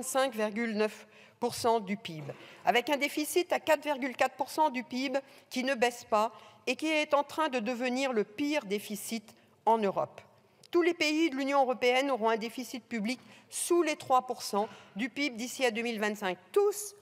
[SPEAKER 6] 55,9% du PIB, avec un déficit à 4,4% du PIB qui ne baisse pas et qui est en train de devenir le pire déficit en Europe. Tous les pays de l'Union européenne auront un déficit public sous les 3% du PIB d'ici à 2025. Tous,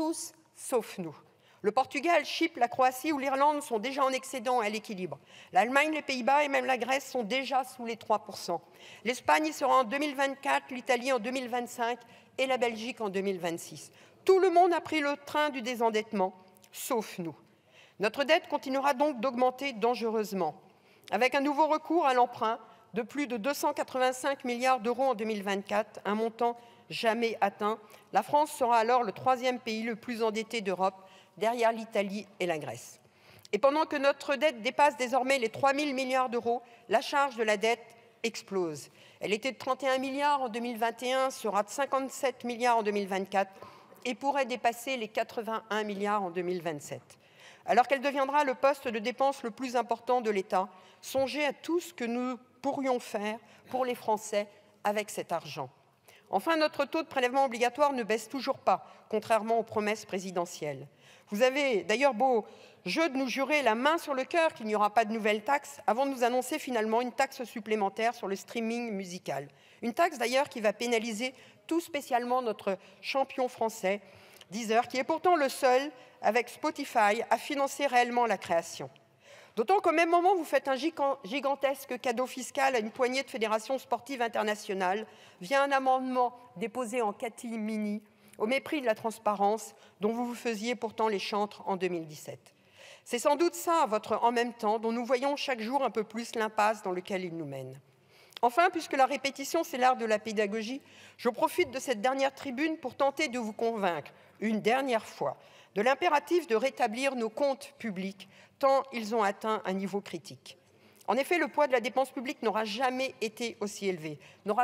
[SPEAKER 6] sauf nous. Le Portugal, Chypre, la Croatie ou l'Irlande sont déjà en excédent à l'équilibre. L'Allemagne, les Pays-Bas et même la Grèce sont déjà sous les 3%. L'Espagne y sera en 2024, l'Italie en 2025 et la Belgique en 2026. Tout le monde a pris le train du désendettement, sauf nous. Notre dette continuera donc d'augmenter dangereusement, avec un nouveau recours à l'emprunt de plus de 285 milliards d'euros en 2024, un montant jamais atteint. La France sera alors le 3e pays le plus endetté d'Europe, derrière l'Italie et la Grèce. Et pendant que notre dette dépasse désormais les 3 000 milliards d'euros, la charge de la dette explose. Elle était de 31 milliards en 2021, sera de 57 milliards en 2024 et pourrait dépasser les 81 milliards en 2027. Alors qu'elle deviendra le poste de dépense le plus important de l'État, songez à tout ce que nous pourrions faire pour les Français avec cet argent. Enfin, notre taux de prélèvement obligatoire ne baisse toujours pas, contrairement aux promesses présidentielles. Vous avez d'ailleurs beau jeu de nous jurer la main sur le cœur qu'il n'y aura pas de nouvelle taxe avant de nous annoncer finalement une taxe supplémentaire sur le streaming musical. Une taxe d'ailleurs qui va pénaliser tout spécialement notre champion français, Deezer, qui est pourtant le seul, avec Spotify, à financer réellement la création. D'autant qu'au même moment, vous faites un gigantesque cadeau fiscal à une poignée de fédérations sportives internationales via un amendement déposé en catimini, au mépris de la transparence dont vous vous faisiez pourtant les chantres en 2017. C'est sans doute ça, votre « en même temps », dont nous voyons chaque jour un peu plus l'impasse dans laquelle il nous mène. Enfin, puisque la répétition, c'est l'art de la pédagogie, je profite de cette dernière tribune pour tenter de vous convaincre, une dernière fois, de l'impératif de rétablir nos comptes publics, tant ils ont atteint un niveau critique. En effet, le poids de la dépense publique n'aura jamais été aussi élevé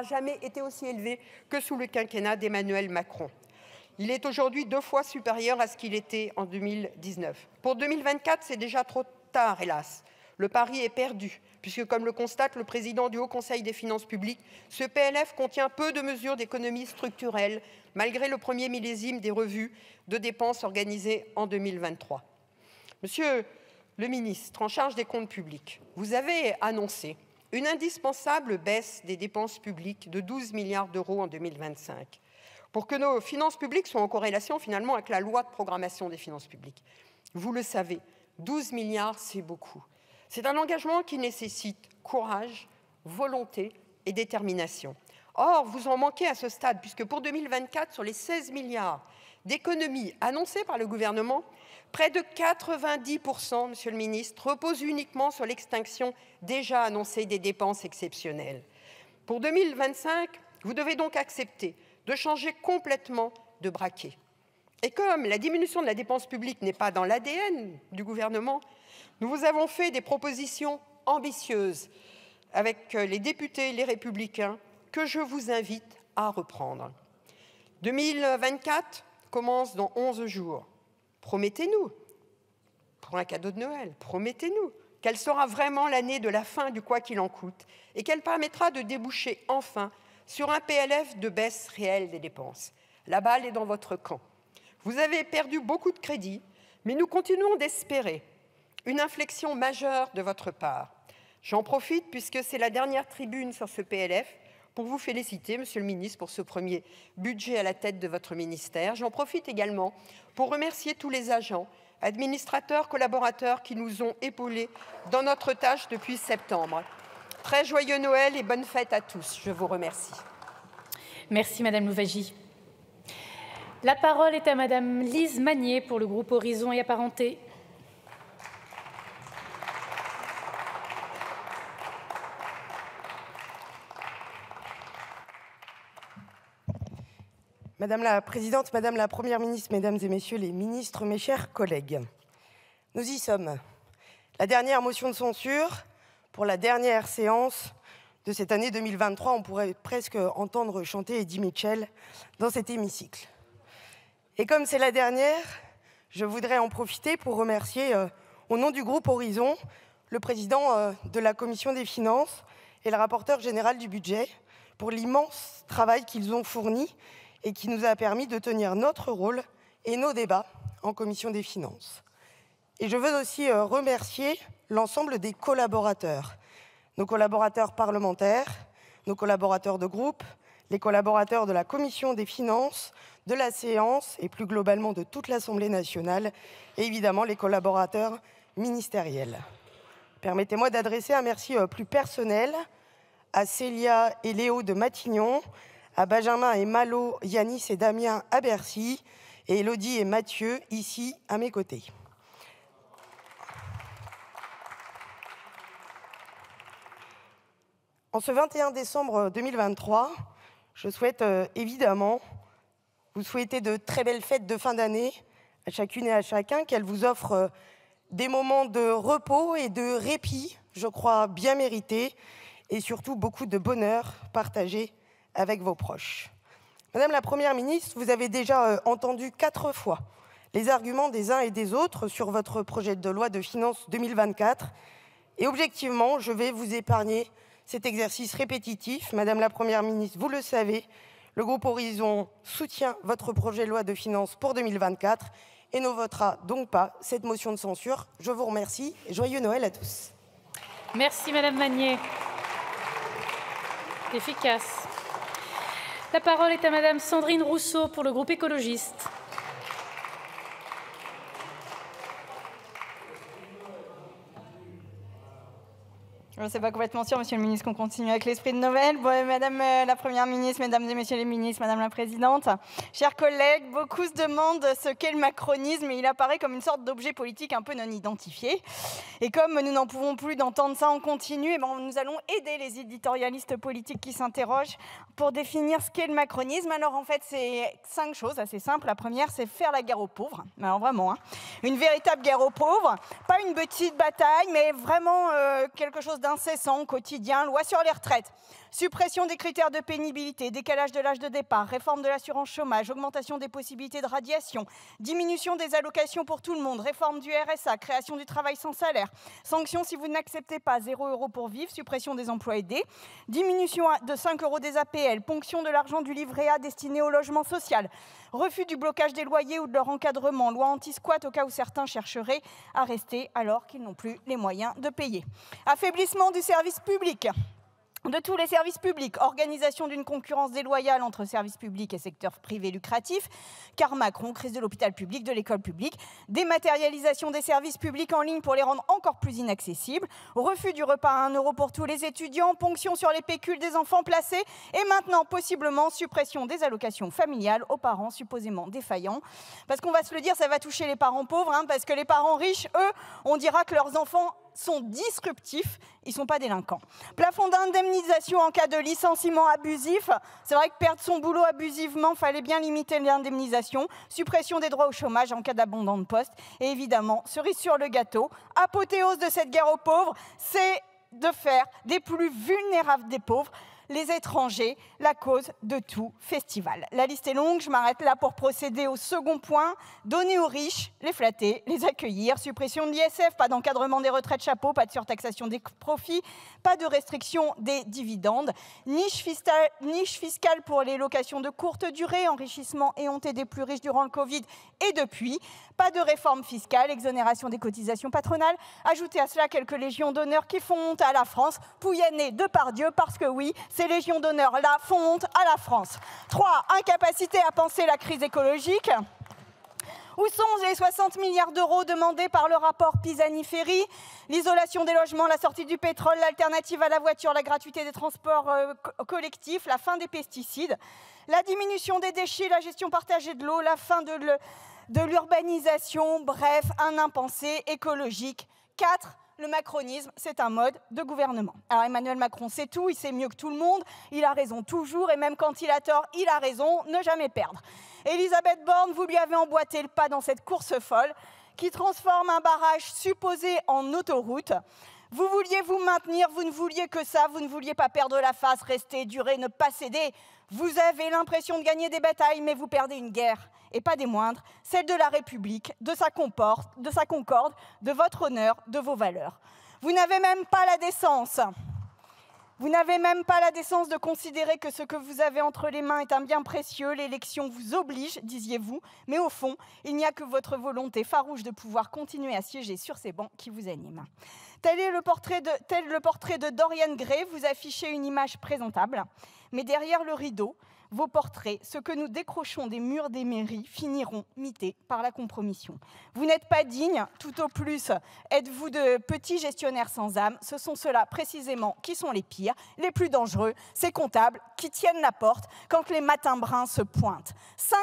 [SPEAKER 6] que sous le quinquennat d'Emmanuel Macron. Il est aujourd'hui 2 fois supérieur à ce qu'il était en 2019. Pour 2024, c'est déjà trop tard, hélas. Le pari est perdu, puisque, comme le constate le président du Haut Conseil des finances publiques, ce PLF contient peu de mesures d'économie structurelle, malgré le premier millésime des revues de dépenses organisées en 2023. Monsieur le ministre en charge des comptes publics, vous avez annoncé une indispensable baisse des dépenses publiques de 12 milliards d'euros en 2025, pour que nos finances publiques soient en corrélation finalement avec la loi de programmation des finances publiques. Vous le savez, 12 milliards, c'est beaucoup. C'est un engagement qui nécessite courage, volonté et détermination. Or, vous en manquez à ce stade, puisque pour 2024, sur les 16 milliards d'économies annoncées par le gouvernement, près de 90%, monsieur le ministre, reposent uniquement sur l'extinction déjà annoncée des dépenses exceptionnelles. Pour 2025, vous devez donc accepter de changer complètement de braquet. Et comme la diminution de la dépense publique n'est pas dans l'ADN du gouvernement, nous vous avons fait des propositions ambitieuses avec les députés et les Républicains que je vous invite à reprendre. 2024 commence dans 11 jours. Promettez-nous, pour un cadeau de Noël, promettez-nous qu'elle sera vraiment l'année de la fin du quoi qu'il en coûte et qu'elle permettra de déboucher enfin sur un PLF de baisse réelle des dépenses. La balle est dans votre camp. Vous avez perdu beaucoup de crédits, mais nous continuons d'espérer une inflexion majeure de votre part. J'en profite, puisque c'est la dernière tribune sur ce PLF, pour vous féliciter, Monsieur le ministre, pour ce premier budget à la tête de votre ministère. J'en profite également pour remercier tous les agents, administrateurs, collaborateurs qui nous ont épaulés dans notre tâche depuis septembre. Très joyeux Noël et bonne fête à tous. Je vous remercie.
[SPEAKER 5] Merci Madame Louwagie. La parole est à Madame Lise Magnier pour le groupe Horizon et Apparentés.
[SPEAKER 7] Madame la Présidente, Madame la Première ministre, Mesdames et Messieurs les ministres, mes chers collègues, nous y sommes. La dernière motion de censure pour la dernière séance de cette année 2023, on pourrait presque entendre chanter Eddie Mitchell dans cet hémicycle. Et comme c'est la dernière, je voudrais en profiter pour remercier, au nom du groupe Horizon, le président de la Commission des Finances et le rapporteur général du budget pour l'immense travail qu'ils ont fourni et qui nous a permis de tenir notre rôle et nos débats en Commission des Finances. Et je veux aussi remercier l'ensemble des collaborateurs, nos collaborateurs parlementaires, nos collaborateurs de groupe, les collaborateurs de la Commission des Finances, de la séance et plus globalement de toute l'Assemblée nationale et évidemment les collaborateurs ministériels. Permettez-moi d'adresser un merci plus personnel à Célia et Léo de Matignon, à Benjamin et Malo, Yanis et Damien à Bercy et Élodie et Mathieu ici à mes côtés. En ce 21 décembre 2023, je souhaite évidemment vous souhaiter de très belles fêtes de fin d'année à chacune et à chacun, qu'elles vous offrent des moments de repos et de répit, je crois bien mérités, et surtout beaucoup de bonheur partagé avec vos proches. Madame la Première ministre, vous avez déjà entendu 4 fois les arguments des uns et des autres sur votre projet de loi de finances 2024, et objectivement, je vais vous épargner cet exercice répétitif. Madame la Première ministre, vous le savez, le groupe Horizon soutient votre projet de loi de finances pour 2024 et ne votera donc pas cette motion de censure. Je vous remercie et joyeux Noël à tous.
[SPEAKER 5] Merci Madame Magnier. Efficace. La parole est à Madame Sandrine Rousseau pour le groupe écologiste.
[SPEAKER 8] Je ne sais pas complètement sûr, Monsieur le ministre, qu'on continue avec l'esprit de Noël. Bon, Madame la Première ministre, Mesdames et Messieurs les ministres, Madame la Présidente, chers collègues, beaucoup se demandent ce qu'est le macronisme et il apparaît comme une sorte d'objet politique un peu non identifié. Et comme nous n'en pouvons plus d'entendre ça en continu, nous allons aider les éditorialistes politiques qui s'interrogent pour définir ce qu'est le macronisme. Alors en fait, c'est 5 choses assez simples. La première, c'est faire la guerre aux pauvres. Alors vraiment, une véritable guerre aux pauvres. Pas une petite bataille, mais vraiment quelque chose d'incessant, quotidien. Loi sur les retraites, suppression des critères de pénibilité, décalage de l'âge de départ, réforme de l'assurance chômage, augmentation des possibilités de radiation, diminution des allocations pour tout le monde, réforme du RSA, création du travail sans salaire, sanctions si vous n'acceptez pas, 0 € pour vivre, suppression des emplois aidés, diminution de 5 € des APL, ponction de l'argent du livret A destiné au logement social, refus du blocage des loyers ou de leur encadrement, loi anti-squat au cas où certains chercheraient à rester alors qu'ils n'ont plus les moyens de payer. Affaiblissement du service public, de tous les services publics, organisation d'une concurrence déloyale entre services publics et secteur privé lucratif, car Macron, crise de l'hôpital public, de l'école publique, dématérialisation des services publics en ligne pour les rendre encore plus inaccessibles, refus du repas à 1 € pour tous les étudiants, ponction sur les pécules des enfants placés et maintenant possiblement suppression des allocations familiales aux parents supposément défaillants. Parce qu'on va se le dire, ça va toucher les parents pauvres, parce que les parents riches, eux, on dira que leurs enfants sont disruptifs, ils ne sont pas délinquants. Plafond d'indemnisation en cas de licenciement abusif. C'est vrai que perdre son boulot abusivement, il fallait bien limiter l'indemnisation. Suppression des droits au chômage en cas d'abandon de poste. Et évidemment, cerise sur le gâteau, apothéose de cette guerre aux pauvres, c'est de faire des plus vulnérables des pauvres les étrangers, la cause de tout festival. La liste est longue, je m'arrête là pour procéder au second point. Donner aux riches, les flatter, les accueillir, suppression de l'ISF, pas d'encadrement des retraites chapeaux, pas de surtaxation des profits, pas de restriction des dividendes, niche fiscale pour les locations de courte durée, enrichissement éhonté des plus riches durant le Covid et depuis, pas de réforme fiscale, exonération des cotisations patronales, ajoutez à cela quelques légions d'honneur qui font honte à la France, Pouyanné, Depardieu, parce que oui, ces légions d'honneur-là font honte à la France. 3. Incapacité à penser la crise écologique. Où sont les 60 milliards d'euros demandés par le rapport Pisani-Ferry? L'isolation des logements, la sortie du pétrole, l'alternative à la voiture, la gratuité des transports collectifs, la fin des pesticides, la diminution des déchets, la gestion partagée de l'eau, la fin de l'urbanisation, bref, un impensé écologique. 4. Le macronisme, c'est un mode de gouvernement. Alors Emmanuel Macron sait tout, il sait mieux que tout le monde, il a raison toujours, et même quand il a tort, il a raison, ne jamais perdre. Elisabeth Borne, vous lui avez emboîté le pas dans cette course folle qui transforme un barrage supposé en autoroute. Vous vouliez vous maintenir, vous ne vouliez que ça, vous ne vouliez pas perdre la face, rester, durer, ne pas céder. Vous avez l'impression de gagner des batailles, mais vous perdez une guerre, et pas des moindres, celle de la République, de sa concorde, de votre honneur, de vos valeurs. Vous n'avez même pas la décence. Vous n'avez même pas la décence de considérer que ce que vous avez entre les mains est un bien précieux. L'élection vous oblige, disiez-vous, mais au fond, il n'y a que votre volonté farouche de pouvoir continuer à siéger sur ces bancs qui vous animent. Tel le portrait de Dorian Gray, vous affichez une image présentable, mais derrière le rideau, vos portraits, ceux que nous décrochons des murs des mairies, finiront mités par la compromission. Vous n'êtes pas dignes, tout au plus êtes-vous de petits gestionnaires sans âme. Ce sont ceux-là précisément qui sont les pires, les plus dangereux, ces comptables qui tiennent la porte quand les matins bruns se pointent.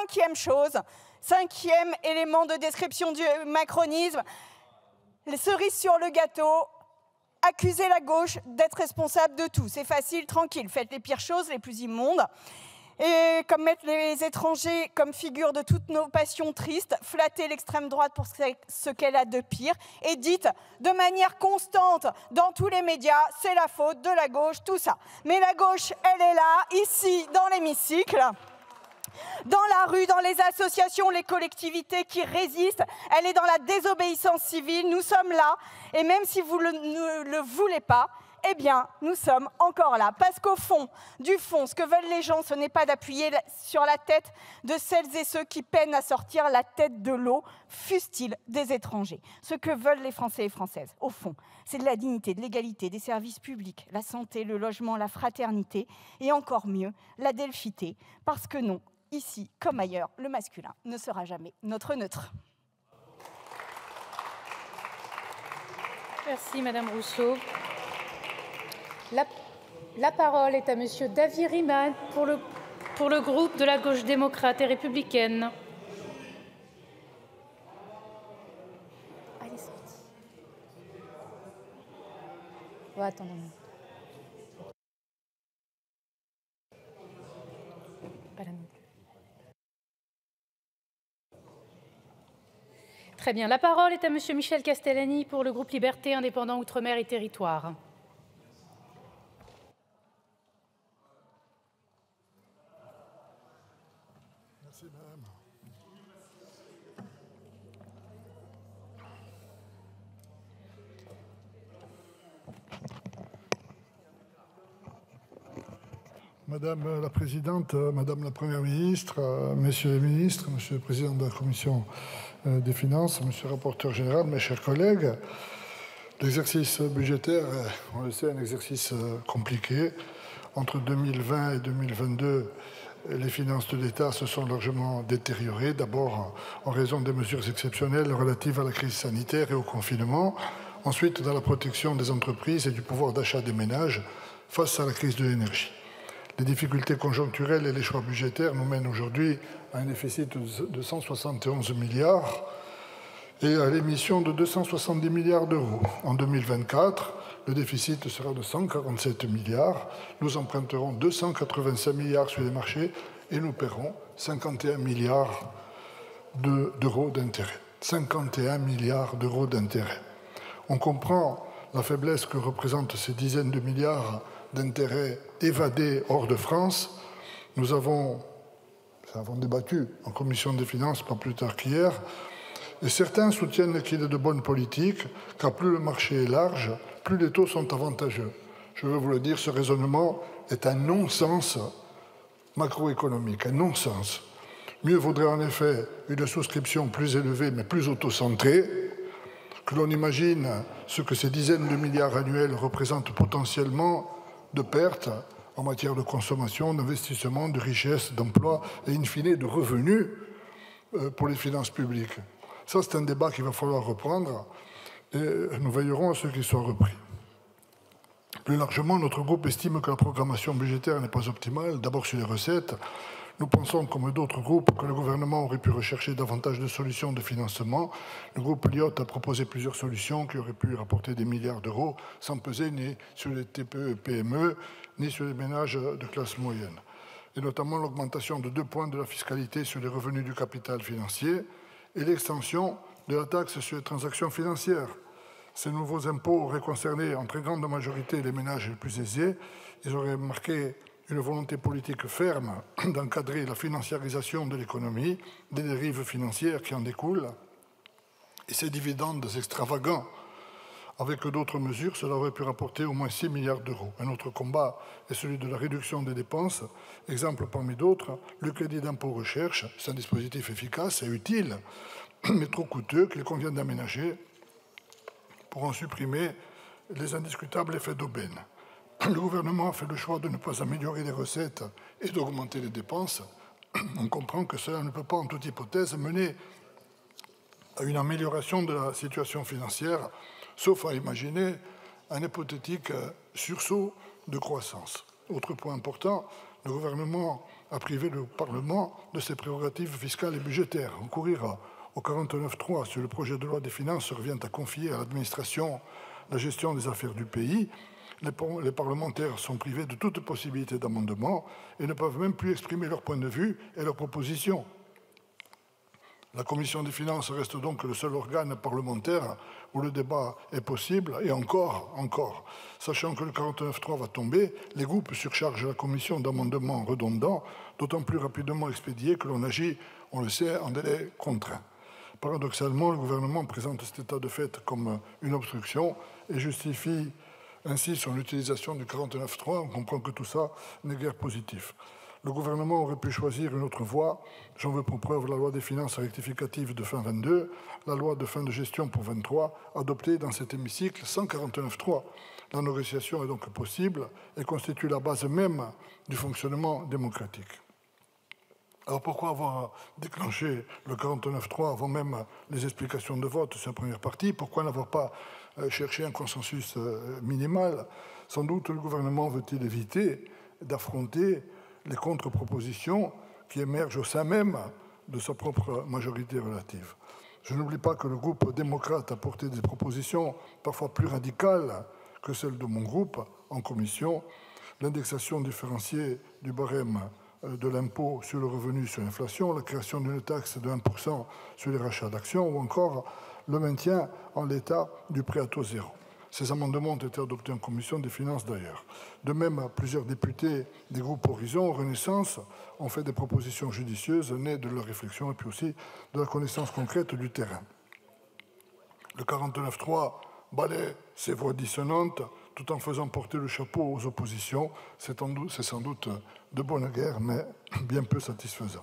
[SPEAKER 8] Cinquième élément de description du macronisme, les cerises sur le gâteau. Accusez la gauche d'être responsable de tout. C'est facile, tranquille, faites les pires choses, les plus immondes. Et comme mettre les étrangers comme figure de toutes nos passions tristes, flatter l'extrême droite pour ce qu'elle a de pire, et dites de manière constante dans tous les médias, c'est la faute de la gauche, tout ça. Mais la gauche, elle est là, ici, dans l'hémicycle, dans la rue, dans les associations, les collectivités qui résistent, elle est dans la désobéissance civile, nous sommes là, et même si vous ne le voulez pas, eh bien, nous sommes encore là. Parce qu'au fond, ce que veulent les gens, ce n'est pas d'appuyer sur la tête de celles et ceux qui peinent à sortir la tête de l'eau, fussent-ils des étrangers. Ce que veulent les Français et Françaises, au fond, c'est de la dignité, de l'égalité, des services publics, la santé, le logement, la fraternité, et encore mieux, la delphité. Parce que non, ici comme ailleurs, le masculin ne sera jamais notre neutre.
[SPEAKER 5] Merci Madame Rousseau. La parole est à Monsieur David Riemann pour le groupe de la Gauche démocrate et républicaine. Allez, sorti. Oh, attendez. Pas la minute. Très bien. La parole est à Monsieur Michel Castellani pour le groupe Liberté, Indépendants, Outre-mer et Territoires.
[SPEAKER 9] Madame la Présidente, Madame la Première ministre, Messieurs les ministres, Monsieur le Président de la Commission des Finances, Monsieur le rapporteur général, mes chers collègues, l'exercice budgétaire, on le sait, un exercice compliqué. Entre 2020 et 2022, les finances de l'État se sont largement détériorées, d'abord en raison des mesures exceptionnelles relatives à la crise sanitaire et au confinement, ensuite dans la protection des entreprises et du pouvoir d'achat des ménages face à la crise de l'énergie. Les difficultés conjoncturelles et les choix budgétaires nous mènent aujourd'hui à un déficit de 171 milliards et à l'émission de 270 milliards d'euros. En 2024, le déficit sera de 147 milliards. Nous emprunterons 285 milliards sur les marchés et nous paierons 51 milliards d'euros d'intérêt. 51 milliards d'euros d'intérêt. On comprend la faiblesse que représentent ces dizaines de milliards d'intérêts évadés hors de France. Nous avons débattu en commission des finances pas plus tard qu'hier, et certains soutiennent qu'il est de bonne politique, car plus le marché est large, plus les taux sont avantageux. Je veux vous le dire, ce raisonnement est un non-sens macroéconomique, un non-sens. Mieux vaudrait en effet une souscription plus élevée, mais plus autocentrée, que l'on imagine ce que ces dizaines de milliards annuels représentent potentiellement de pertes en matière de consommation, d'investissement, de richesse, d'emploi et in fine de revenus pour les finances publiques. Ça, c'est un débat qu'il va falloir reprendre et nous veillerons à ce qu'il soit repris. Plus largement, notre groupe estime que la programmation budgétaire n'est pas optimale, d'abord sur les recettes. Nous pensons, comme d'autres groupes, que le gouvernement aurait pu rechercher davantage de solutions de financement. Le groupe Lyot a proposé plusieurs solutions qui auraient pu rapporter des milliards d'euros sans peser ni sur les TPE et PME, ni sur les ménages de classe moyenne. Et notamment l'augmentation de 2 points de la fiscalité sur les revenus du capital financier et l'extension de la taxe sur les transactions financières. Ces nouveaux impôts auraient concerné en très grande majorité les ménages les plus aisés. Ils auraient marqué une volonté politique ferme d'encadrer la financiarisation de l'économie, des dérives financières qui en découlent, et ces dividendes extravagants. Avec d'autres mesures, cela aurait pu rapporter au moins 6 milliards d'euros. Un autre combat est celui de la réduction des dépenses. Exemple parmi d'autres, le crédit d'impôt recherche, c'est un dispositif efficace et utile, mais trop coûteux qu'il convient d'aménager pour en supprimer les indiscutables effets d'aubaine. Le gouvernement a fait le choix de ne pas améliorer les recettes et d'augmenter les dépenses. On comprend que cela ne peut pas, en toute hypothèse, mener à une amélioration de la situation financière, sauf à imaginer un hypothétique sursaut de croissance. Autre point important, le gouvernement a privé le Parlement de ses prérogatives fiscales et budgétaires. Recourir au 49.3 sur le projet de loi des finances revient à confier à l'administration la gestion des affaires du pays. Les parlementaires sont privés de toute possibilité d'amendement et ne peuvent même plus exprimer leur point de vue et leurs propositions. La commission des finances reste donc le seul organe parlementaire où le débat est possible, et encore, sachant que le 49.3 va tomber, les groupes surchargent la commission d'amendements redondants, d'autant plus rapidement expédiés que l'on agit, on le sait, en délai contraint. Paradoxalement, le gouvernement présente cet état de fait comme une obstruction et justifie ainsi son utilisation du 49.3. On comprend que tout ça n'est guère positif. Le gouvernement aurait pu choisir une autre voie. J'en veux pour preuve la loi des finances rectificative de fin 22, la loi de fin de gestion pour 23, adoptée dans cet hémicycle sans 49.3. La négociation est donc possible et constitue la base même du fonctionnement démocratique. Alors pourquoi avoir déclenché le 49.3 avant même les explications de vote sur la première partie? Pourquoi n'avoir pas cherché un consensus minimal? Sans doute le gouvernement veut-il éviter d'affronter les contre-propositions qui émergent au sein même de sa propre majorité relative. Je n'oublie pas que le groupe démocrate a porté des propositions parfois plus radicales que celles de mon groupe en commission, l'indexation différenciée du barème de l'impôt sur le revenu sur l'inflation, la création d'une taxe de 1% sur les rachats d'actions ou encore le maintien en l'état du prêt à taux zéro. Ces amendements ont été adoptés en commission des finances d'ailleurs. De même, plusieurs députés des groupes Horizon, Renaissance ont fait des propositions judicieuses nées de leur réflexion et puis aussi de la connaissance concrète du terrain. Le 49.3 balaie ces voix dissonantes tout en faisant porter le chapeau aux oppositions. C'est sans doute de bonne guerre, mais bien peu satisfaisant.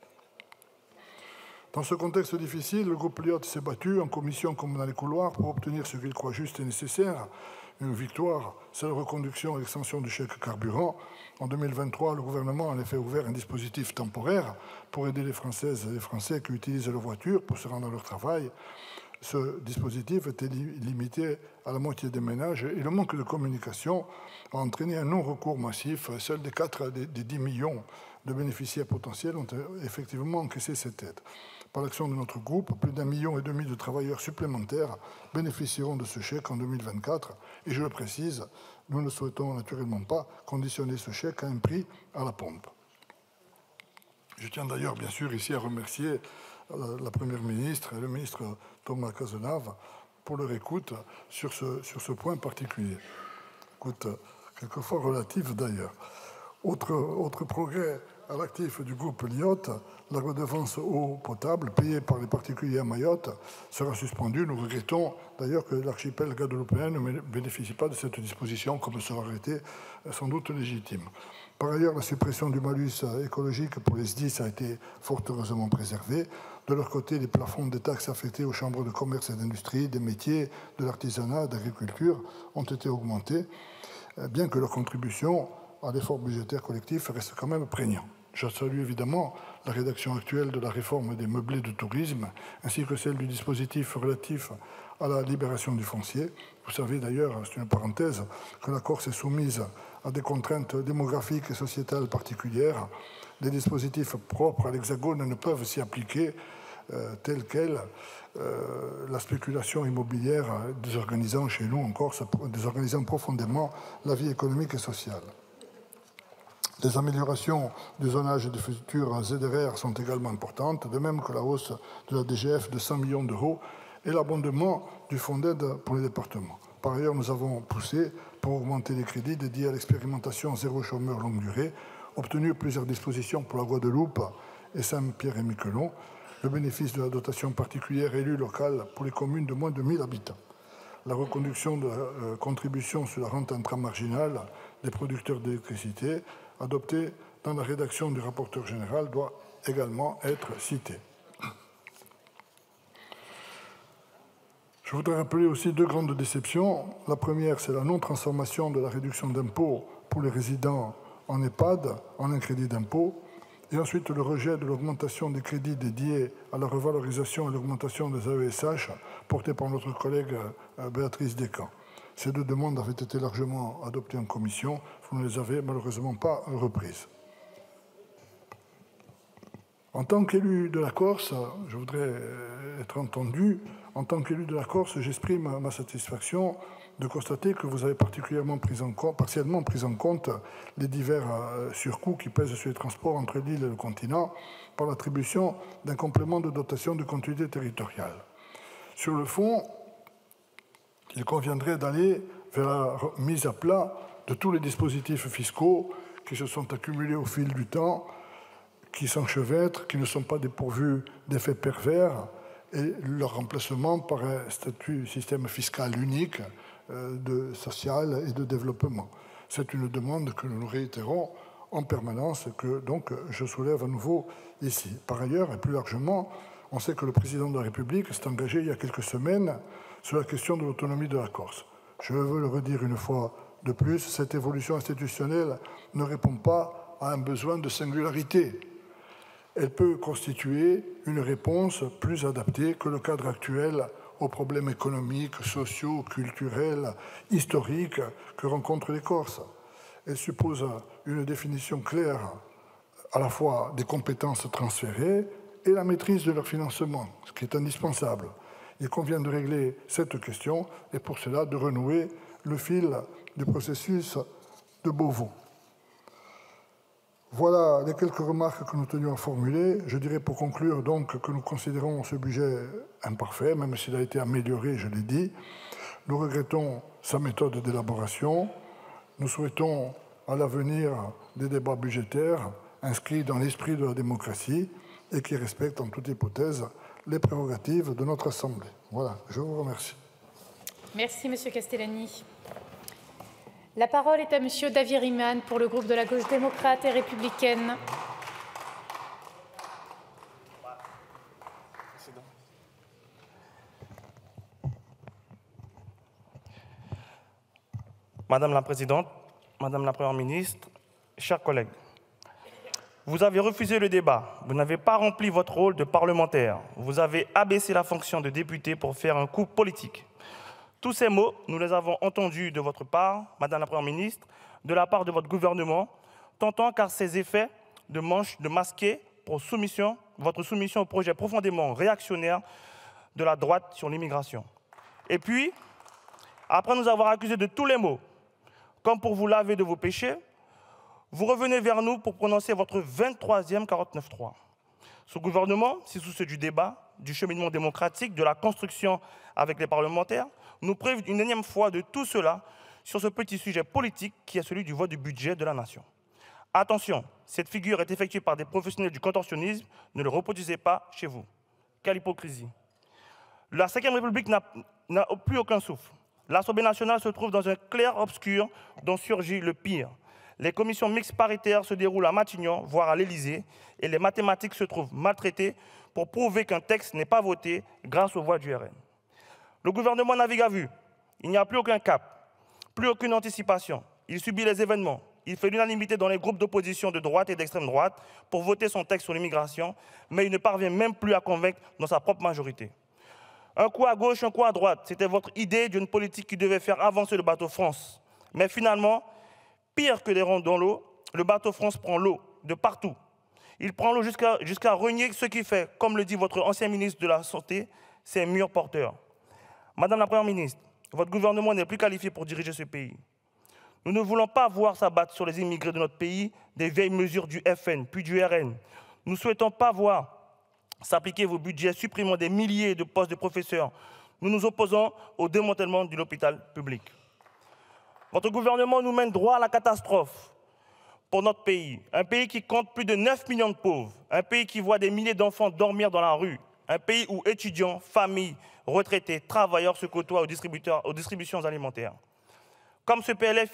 [SPEAKER 9] Dans ce contexte difficile, le groupe Lyot s'est battu en commission comme dans les couloirs pour obtenir ce qu'il croit juste et nécessaire. Une victoire, c'est la reconduction et l'extension du chèque carburant. En 2023, le gouvernement a en effet ouvert un dispositif temporaire pour aider les Françaises et les Français qui utilisent leur voiture pour se rendre à leur travail. Ce dispositif était limité à la moitié des ménages et le manque de communication a entraîné un non-recours massif. Seuls des 10 millions de bénéficiaires potentiels ont effectivement encaissé cette aide. Par l'action de notre groupe, plus d'1,5 million de travailleurs supplémentaires bénéficieront de ce chèque en 2024. Et je le précise, nous ne souhaitons naturellement pas conditionner ce chèque à un prix à la pompe. Je tiens d'ailleurs, bien sûr, ici à remercier la Première ministre et le ministre Thomas Cazenave pour leur écoute sur ce point particulier. Écoute, quelquefois relative d'ailleurs. Autre progrès à l'actif du groupe Liot, la redevance eau potable payée par les particuliers à Mayotte sera suspendue. Nous regrettons d'ailleurs que l'archipel guadeloupéen ne bénéficie pas de cette disposition, comme ça aurait été sans doute légitime. Par ailleurs, la suppression du malus écologique pour les SDIS a été fort heureusement préservée. De leur côté, les plafonds des taxes affectées aux chambres de commerce et d'industrie, des métiers, de l'artisanat, d'agriculture ont été augmentés, bien que leur contribution à l'effort budgétaire collectif reste quand même prégnant. Je salue évidemment la rédaction actuelle de la réforme des meublés de tourisme, ainsi que celle du dispositif relatif à la libération du foncier. Vous savez d'ailleurs, c'est une parenthèse, que la Corse est soumise à des contraintes démographiques et sociétales particulières. Des dispositifs propres à l'Hexagone ne peuvent s'y appliquer tels quels. La spéculation immobilière désorganisant chez nous en Corse, désorganisant profondément la vie économique et sociale. Les améliorations du zonage et du futur ZRR sont également importantes, de même que la hausse de la DGF de 100 millions d'euros et l'abondement du fonds d'aide pour les départements. Par ailleurs, nous avons poussé pour augmenter les crédits dédiés à l'expérimentation zéro chômeur longue durée, obtenu plusieurs dispositions pour la Guadeloupe et Saint-Pierre-et-Miquelon, le bénéfice de la dotation particulière élue locale pour les communes de moins de 1000 habitants, la reconduction de la contribution sur la rente intramarginale des producteurs d'électricité, adoptée dans la rédaction du rapporteur général, doit également être citée. Je voudrais rappeler aussi deux grandes déceptions. La première, c'est la non-transformation de la réduction d'impôt pour les résidents en EHPAD en un crédit d'impôt, et ensuite le rejet de l'augmentation des crédits dédiés à la revalorisation et l'augmentation des AESH portée par notre collègue Béatrice Descamps. Ces deux demandes avaient été largement adoptées en commission. Vous ne les avez malheureusement pas reprises. En tant qu'élu de la Corse, je voudrais être entendu. En tant qu'élu de la Corse, j'exprime ma satisfaction de constater que vous avez partiellement pris en compte les divers surcoûts qui pèsent sur les transports entre l'île et le continent par l'attribution d'un complément de dotation de continuité territoriale. Sur le fond, il conviendrait d'aller vers la mise à plat de tous les dispositifs fiscaux qui se sont accumulés au fil du temps, qui s'enchevêtrent, qui ne sont pas dépourvus d'effets pervers, et leur remplacement par un système fiscal unique social et de développement. C'est une demande que nous réitérons en permanence et que donc je soulève à nouveau ici. Par ailleurs, et plus largement, on sait que le président de la République s'est engagé il y a quelques semaines sur la question de l'autonomie de la Corse. Je veux le redire une fois de plus, cette évolution institutionnelle ne répond pas à un besoin de singularité. Elle peut constituer une réponse plus adaptée que le cadre actuel aux problèmes économiques, sociaux, culturels, historiques que rencontrent les Corses. Elle suppose une définition claire à la fois des compétences transférées et la maîtrise de leur financement, ce qui est indispensable. Il convient de régler cette question et pour cela de renouer le fil du processus de Beauvau. Voilà les quelques remarques que nous tenions à formuler. Je dirais pour conclure donc que nous considérons ce budget imparfait, même s'il a été amélioré, je l'ai dit. Nous regrettons sa méthode d'élaboration. Nous souhaitons à l'avenir des débats budgétaires inscrits dans l'esprit de la démocratie et qui respectent en toute hypothèse les prérogatives de notre Assemblée. Voilà, je vous remercie.
[SPEAKER 5] Merci, M. Castellani. La parole est à M. David Riemann pour le groupe de la Gauche démocrate et républicaine.
[SPEAKER 10] Madame la Présidente, Madame la Première ministre, chers collègues, vous avez refusé le débat, vous n'avez pas rempli votre rôle de parlementaire, vous avez abaissé la fonction de député pour faire un coup politique. Tous ces mots, nous les avons entendus de votre part, Madame la Première ministre, de la part de votre gouvernement, tentant car ces effets de masquer votre soumission au projet profondément réactionnaire de la droite sur l'immigration. Et puis, après nous avoir accusés de tous les maux, comme pour vous laver de vos péchés, vous revenez vers nous pour prononcer votre 23e 49.3. Ce gouvernement, si soucieux du débat, du cheminement démocratique, de la construction avec les parlementaires, nous prive une énième fois de tout cela sur ce petit sujet politique qui est celui du vote du budget de la nation. Attention, cette figure est effectuée par des professionnels du contorsionnisme, ne le reproduisez pas chez vous. Quelle hypocrisie. La Ve République n'a plus aucun souffle. L'Assemblée nationale se trouve dans un clair-obscur dont surgit le pire. Les commissions mixtes paritaires se déroulent à Matignon, voire à l'Élysée, et les mathématiques se trouvent maltraitées pour prouver qu'un texte n'est pas voté grâce aux voix du RN. Le gouvernement navigue à vue. Il n'y a plus aucun cap, plus aucune anticipation. Il subit les événements. Il fait l'unanimité dans les groupes d'opposition de droite et d'extrême droite pour voter son texte sur l'immigration, mais il ne parvient même plus à convaincre dans sa propre majorité. Un coup à gauche, un coup à droite, c'était votre idée d'une politique qui devait faire avancer le bateau France. Mais finalement, pire que des ronds dans l'eau, le bateau France prend l'eau de partout. Il prend l'eau jusqu'à renier ce qui fait, comme le dit votre ancien ministre de la Santé, ses murs porteurs. Madame la Première ministre, votre gouvernement n'est plus qualifié pour diriger ce pays. Nous ne voulons pas voir s'abattre sur les immigrés de notre pays des vieilles mesures du FN, puis du RN. Nous ne souhaitons pas voir s'appliquer vos budgets supprimant des milliers de postes de professeurs. Nous nous opposons au démantèlement de l'hôpital public. Votre gouvernement nous mène droit à la catastrophe pour notre pays. Un pays qui compte plus de 9 millions de pauvres. Un pays qui voit des milliers d'enfants dormir dans la rue. Un pays où étudiants, familles, retraités, travailleurs se côtoient aux distributions alimentaires. Comment ce PLF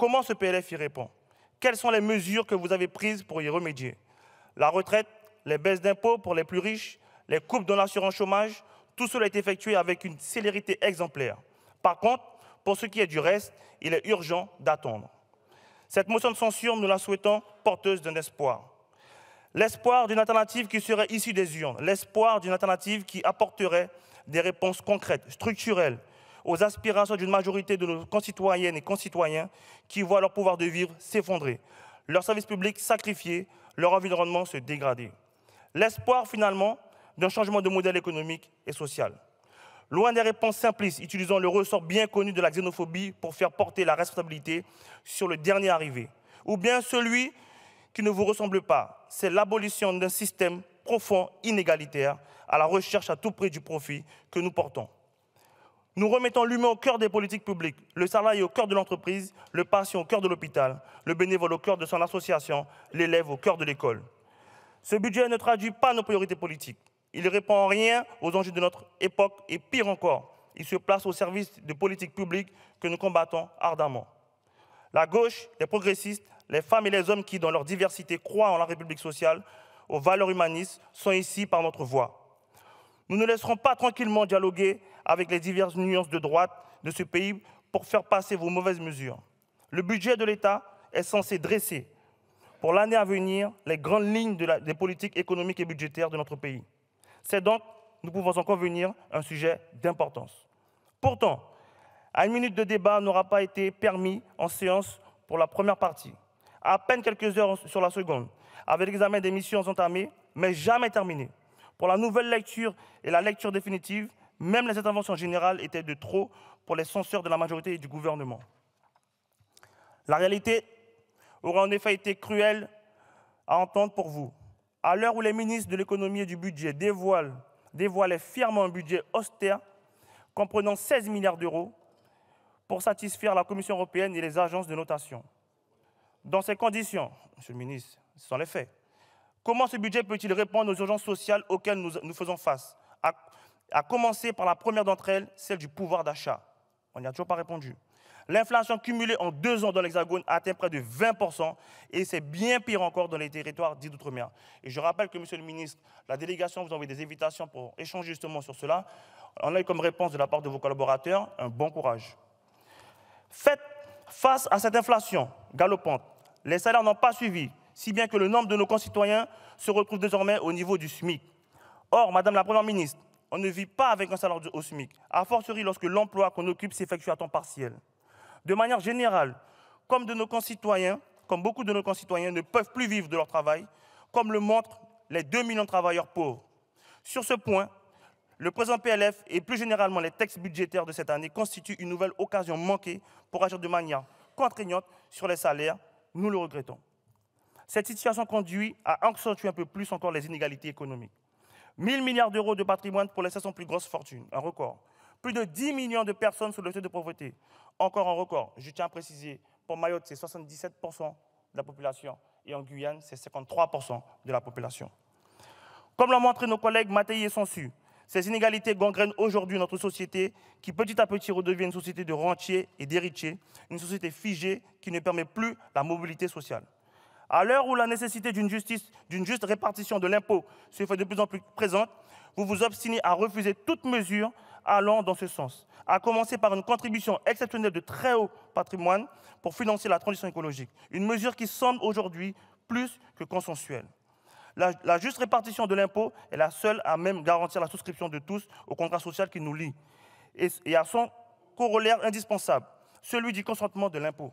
[SPEAKER 10] y répond? Quelles sont les mesures que vous avez prises pour y remédier? La retraite, les baisses d'impôts pour les plus riches, les coupes dans l'assurance chômage, tout cela est effectué avec une célérité exemplaire. Par contre, pour ce qui est du reste, il est urgent d'attendre. Cette motion de censure, nous la souhaitons porteuse d'un espoir. L'espoir d'une alternative qui serait issue des urnes, l'espoir d'une alternative qui apporterait des réponses concrètes, structurelles, aux aspirations d'une majorité de nos concitoyennes et concitoyens qui voient leur pouvoir de vivre s'effondrer, leurs services publics sacrifiés, leur environnement se dégrader. L'espoir, finalement, d'un changement de modèle économique et social. Loin des réponses simplistes, utilisant le ressort bien connu de la xénophobie pour faire porter la responsabilité sur le dernier arrivé, ou bien celui qui ne vous ressemble pas. C'est l'abolition d'un système profond, inégalitaire, à la recherche à tout prix du profit que nous portons. Nous remettons l'humain au cœur des politiques publiques, le salarié au cœur de l'entreprise, le patient au cœur de l'hôpital, le bénévole au cœur de son association, l'élève au cœur de l'école. Ce budget ne traduit pas nos priorités politiques. Il ne répond en rien aux enjeux de notre époque et pire encore, il se place au service de politiques publiques que nous combattons ardemment. La gauche, les progressistes, les femmes et les hommes qui, dans leur diversité, croient en la République sociale, aux valeurs humanistes, sont ici par notre voix. Nous ne laisserons pas tranquillement dialoguer avec les diverses nuances de droite de ce pays pour faire passer vos mauvaises mesures. Le budget de l'État est censé dresser, pour l'année à venir, les grandes lignes des politiques économiques et budgétaires de notre pays. C'est donc, nous pouvons en convenir, un sujet d'importance. Pourtant, à une minute de débat n'aura pas été permis en séance pour la première partie. À peine quelques heures sur la seconde, avec l'examen des missions entamées, mais jamais terminé. Pour la nouvelle lecture et la lecture définitive, même les interventions générales étaient de trop pour les censeurs de la majorité et du gouvernement. La réalité aurait en effet été cruelle à entendre pour vous. À l'heure où les ministres de l'économie et du budget dévoilaient fièrement un budget austère, comprenant 16 milliards d'euros, pour satisfaire la Commission européenne et les agences de notation. Dans ces conditions, Monsieur le ministre, ce sont les faits. Comment ce budget peut-il répondre aux urgences sociales auxquelles nous faisons face, à commencer par la première d'entre elles, celle du pouvoir d'achat? On n'y a toujours pas répondu. L'inflation cumulée en 2 ans dans l'Hexagone atteint près de 20% et c'est bien pire encore dans les territoires dits d'outre-mer. Et je rappelle que, Monsieur le ministre, la délégation vous a envoyé des invitations pour échanger justement sur cela. On a eu comme réponse de la part de vos collaborateurs un bon courage. Faites face à cette inflation galopante. Les salaires n'ont pas suivi, si bien que le nombre de nos concitoyens se retrouve désormais au niveau du SMIC. Or, Madame la Première ministre, on ne vit pas avec un salaire au SMIC, a fortiori lorsque l'emploi qu'on occupe s'effectue à temps partiel. De manière générale, comme beaucoup de nos concitoyens ne peuvent plus vivre de leur travail, comme le montrent les 2 millions de travailleurs pauvres. Sur ce point, le présent PLF et plus généralement les textes budgétaires de cette année constituent une nouvelle occasion manquée pour agir de manière contraignante sur les salaires. Nous le regrettons. Cette situation conduit à accentuer un peu plus encore les inégalités économiques. 1 000 milliards d'euros de patrimoine pour les 500 plus grosses fortunes, un record. Plus de 10 millions de personnes sous le seuil de pauvreté. Encore un record. Je tiens à préciser, pour Mayotte, c'est 77% de la population et en Guyane, c'est 53% de la population. Comme l'ont montré nos collègues Mattei et Sansu, ces inégalités gangrènent aujourd'hui notre société qui petit à petit redevient une société de rentiers et d'héritiers, une société figée qui ne permet plus la mobilité sociale. À l'heure où la nécessité d'une juste répartition de l'impôt se fait de plus en plus présente, vous vous obstinez à refuser toute mesure allant dans ce sens, à commencer par une contribution exceptionnelle de très haut patrimoine pour financer la transition écologique, une mesure qui semble aujourd'hui plus que consensuelle. La juste répartition de l'impôt est la seule à même garantir la souscription de tous au contrat social qui nous lie et à son corollaire indispensable, celui du consentement de l'impôt.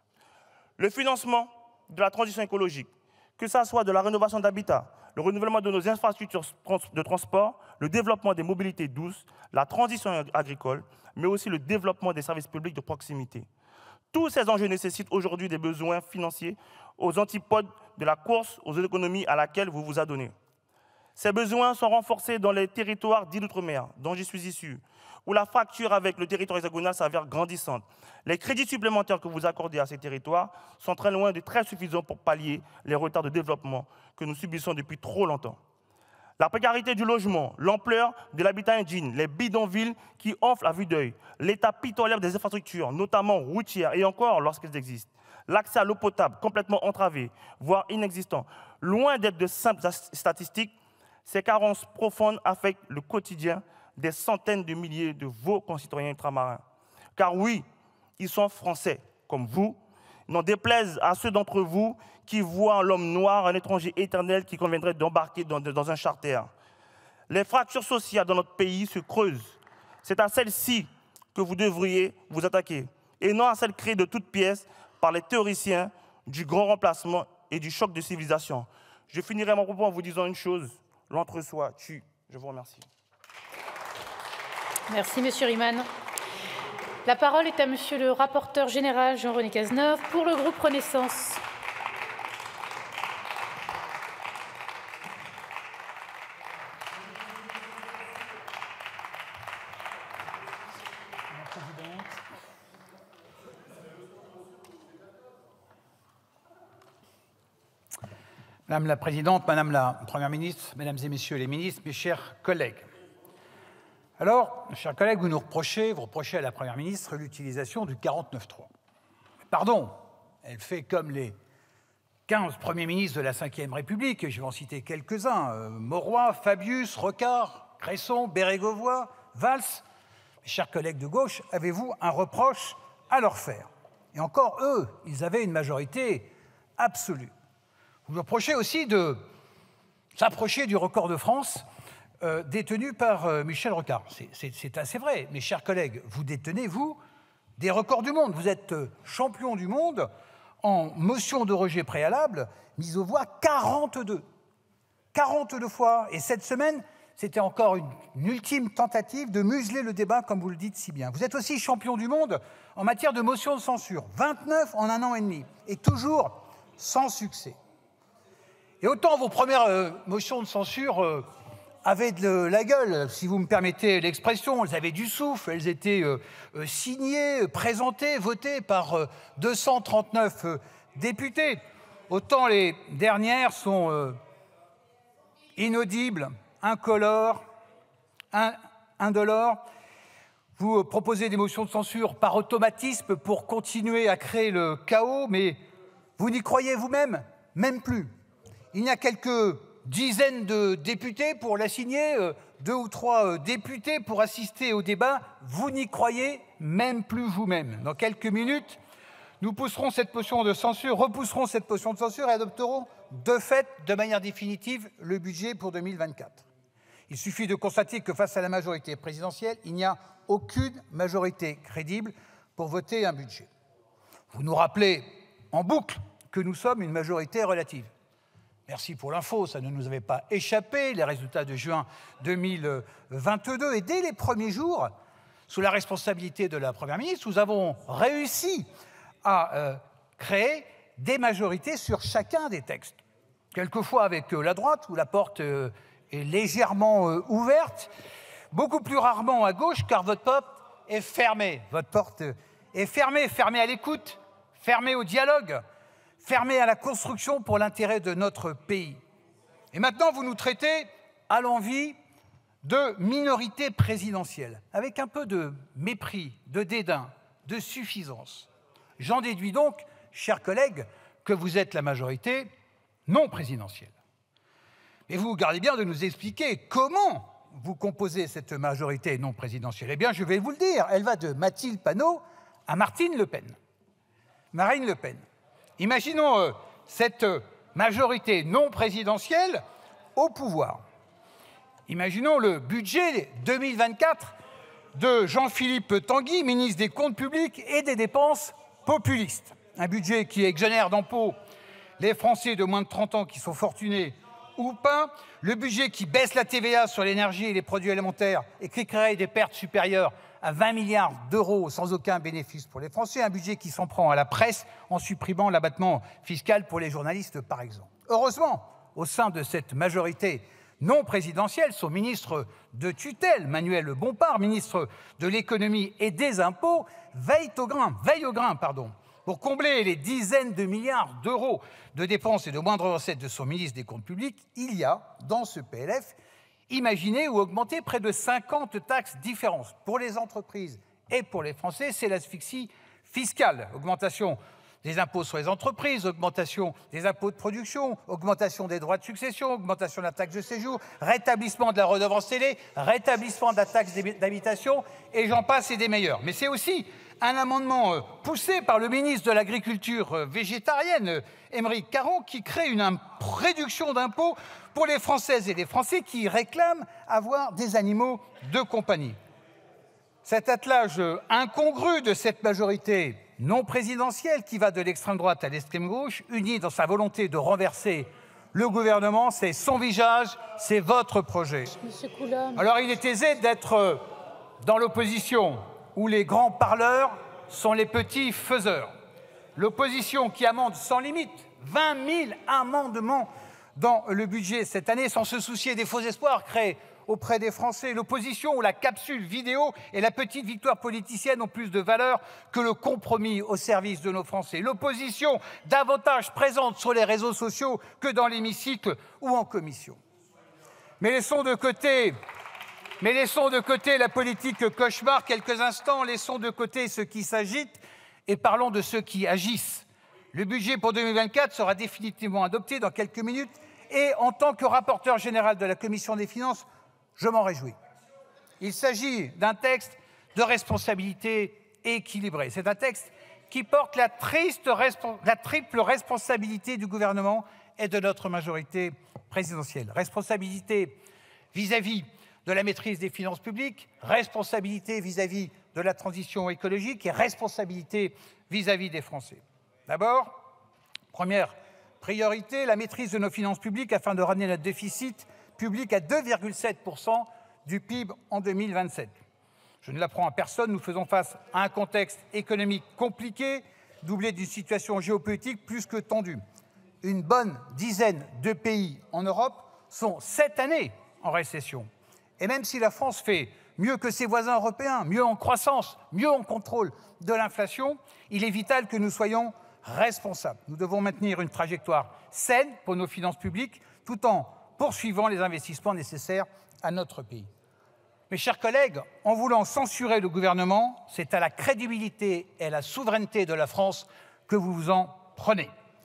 [SPEAKER 10] Le financement de la transition écologique, que ce soit de la rénovation d'habitat, le renouvellement de nos infrastructures de transport, le développement des mobilités douces, la transition agricole, mais aussi le développement des services publics de proximité. Tous ces enjeux nécessitent aujourd'hui des besoins financiers aux antipodes de la course aux économies à laquelle vous vous adonnez. Ces besoins sont renforcés dans les territoires dits d'outre-mer, dont je suis issu, où la fracture avec le territoire hexagonal s'avère grandissante. Les crédits supplémentaires que vous accordez à ces territoires sont très loin de très suffisants pour pallier les retards de développement que nous subissons depuis trop longtemps. La précarité du logement, l'ampleur de l'habitat indigne, les bidonvilles qui enflent à vue d'œil, l'état pitoyable des infrastructures, notamment routières et encore lorsqu'elles existent, l'accès à l'eau potable complètement entravé, voire inexistant, loin d'être de simples statistiques, ces carences profondes affectent le quotidien des centaines de milliers de vos concitoyens ultramarins. Car oui, ils sont français, comme vous, n'en déplaise à ceux d'entre vous qui voient en l'homme noir un étranger éternel qui conviendrait d'embarquer dans un charter. Les fractures sociales dans notre pays se creusent. C'est à celles-ci que vous devriez vous attaquer, et non à celles créées de toutes pièces par les théoriciens du grand remplacement et du choc de civilisation. Je finirai mon propos en vous disant une chose, l'entre-soi tue. Je vous remercie.
[SPEAKER 5] Merci, Monsieur Riemann. La parole est à Monsieur le rapporteur général Jean-René Cazeneuve pour le groupe Renaissance.
[SPEAKER 11] Madame la Présidente, Madame la Première ministre, Mesdames et Messieurs les ministres, mes chers collègues. Alors, chers collègues, vous reprochez à la Première ministre l'utilisation du 49.3. Pardon, elle fait comme les 15 premiers ministres de la Ve République, je vais en citer quelques-uns, Mauroy, Fabius, Rocard, Cresson, Bérégovoy, Valls. Mes chers collègues de gauche, avez-vous un reproche à leur faire? Et encore, eux, ils avaient une majorité absolue. Vous lui reprochez aussi de s'approcher du record de France détenu par Michel Rocard. C'est assez vrai, mes chers collègues. Vous détenez, vous, des records du monde. Vous êtes champion du monde en motion de rejet préalable, mise aux voix 42. 42 fois. Et cette semaine, c'était encore une ultime tentative de museler le débat, comme vous le dites si bien. Vous êtes aussi champion du monde en matière de motion de censure. 29 en un an et demi. Et toujours sans succès. Et autant vos premières motions de censure avaient de la gueule, si vous me permettez l'expression, elles avaient du souffle, elles étaient signées, présentées, votées par 239 députés. Autant les dernières sont inaudibles, incolores, indolores. Vous proposez des motions de censure par automatisme pour continuer à créer le chaos, mais vous n'y croyez vous-même, même plus. Il y a quelques dizaines de députés pour la signer, 2 ou 3 députés pour assister au débat. Vous n'y croyez même plus vous-même. Dans quelques minutes, nous repousserons cette motion de censure et adopterons de fait, de manière définitive, le budget pour 2024. Il suffit de constater que face à la majorité présidentielle, il n'y a aucune majorité crédible pour voter un budget. Vous nous rappelez en boucle que nous sommes une majorité relative. Merci pour l'info, ça ne nous avait pas échappé, les résultats de juin 2022. Et dès les premiers jours, sous la responsabilité de la Première ministre, nous avons réussi à créer des majorités sur chacun des textes. Quelquefois avec la droite, où la porte est légèrement ouverte, beaucoup plus rarement à gauche, car votre porte est fermée. Votre porte est fermée, fermée à l'écoute, fermée au dialogue, fermée à la construction pour l'intérêt de notre pays. Et maintenant, vous nous traitez à l'envi de minorité présidentielle, avec un peu de mépris, de dédain, de suffisance. J'en déduis donc, chers collègues, que vous êtes la majorité non présidentielle. Mais vous gardez bien de nous expliquer comment vous composez cette majorité non présidentielle. Eh bien, je vais vous le dire, elle va de Mathilde Panot à Marine Le Pen. Marine Le Pen. Imaginons cette majorité non présidentielle au pouvoir. Imaginons le budget 2024 de Jean-Philippe Tanguy, ministre des Comptes publics et des Dépenses populistes. Un budget qui exonère d'impôts les Français de moins de 30 ans qui sont fortunés ou pas, le budget qui baisse la TVA sur l'énergie et les produits alimentaires et qui créerait des pertes supérieures à 20 milliards d'euros sans aucun bénéfice pour les Français, un budget qui s'en prend à la presse en supprimant l'abattement fiscal pour les journalistes, par exemple. Heureusement, au sein de cette majorité non présidentielle, son ministre de tutelle, Manuel Bompard, ministre de l'économie et des impôts, veille au grain, pour combler les dizaines de milliards d'euros de dépenses et de moindres recettes de son ministre des Comptes publics. Il y a, dans ce PLF, imaginé ou augmenté près de 50 taxes différentes. Pour les entreprises et pour les Français, c'est l'asphyxie fiscale. Augmentation des impôts sur les entreprises, augmentation des impôts de production, augmentation des droits de succession, augmentation de la taxe de séjour, rétablissement de la redevance télé, rétablissement de la taxe d'habitation, et j'en passe et des meilleurs. Mais c'est aussi un amendement poussé par le ministre de l'Agriculture végétarienne, Aymeric Caron, qui crée une réduction d'impôts pour les Françaises et les Français qui réclament avoir des animaux de compagnie. Cet attelage incongru de cette majorité non présidentielle qui va de l'extrême droite à l'extrême gauche, unie dans sa volonté de renverser le gouvernement, c'est son visage, c'est votre projet. Alors il est aisé d'être dans l'opposition où les grands parleurs sont les petits faiseurs. L'opposition qui amende sans limite 20 000 amendements dans le budget cette année sans se soucier des faux espoirs créés auprès des Français. L'opposition où la capsule vidéo et la petite victoire politicienne ont plus de valeur que le compromis au service de nos Français. L'opposition davantage présente sur les réseaux sociaux que dans l'hémicycle ou en commission. Mais laissons de côté la politique cauchemar quelques instants, laissons de côté ceux qui s'agitent et parlons de ceux qui agissent. Le budget pour 2024 sera définitivement adopté dans quelques minutes et en tant que rapporteur général de la Commission des finances, je m'en réjouis. Il s'agit d'un texte de responsabilité équilibrée. C'est un texte qui porte la triple responsabilité du gouvernement et de notre majorité présidentielle. Responsabilité vis-à-vis de la maîtrise des finances publiques, responsabilité vis-à-vis de la transition écologique et responsabilité vis-à-vis des Français. D'abord, première priorité, la maîtrise de nos finances publiques afin de ramener notre déficit public à 2,7% du PIB en 2027. Je ne l'apprends à personne, nous faisons face à un contexte économique compliqué, doublé d'une situation géopolitique plus que tendue. Une bonne dizaine de pays en Europe sont cette année en récession. Et même si la France fait mieux que ses voisins européens, mieux en croissance, mieux en contrôle de l'inflation, il est vital que nous soyons responsables. Nous devons maintenir une trajectoire saine pour nos finances publiques, tout en poursuivant les investissements nécessaires à notre pays. Mes chers collègues, en voulant censurer le gouvernement, c'est à la crédibilité et à la souveraineté de la France que vous vous en prenez.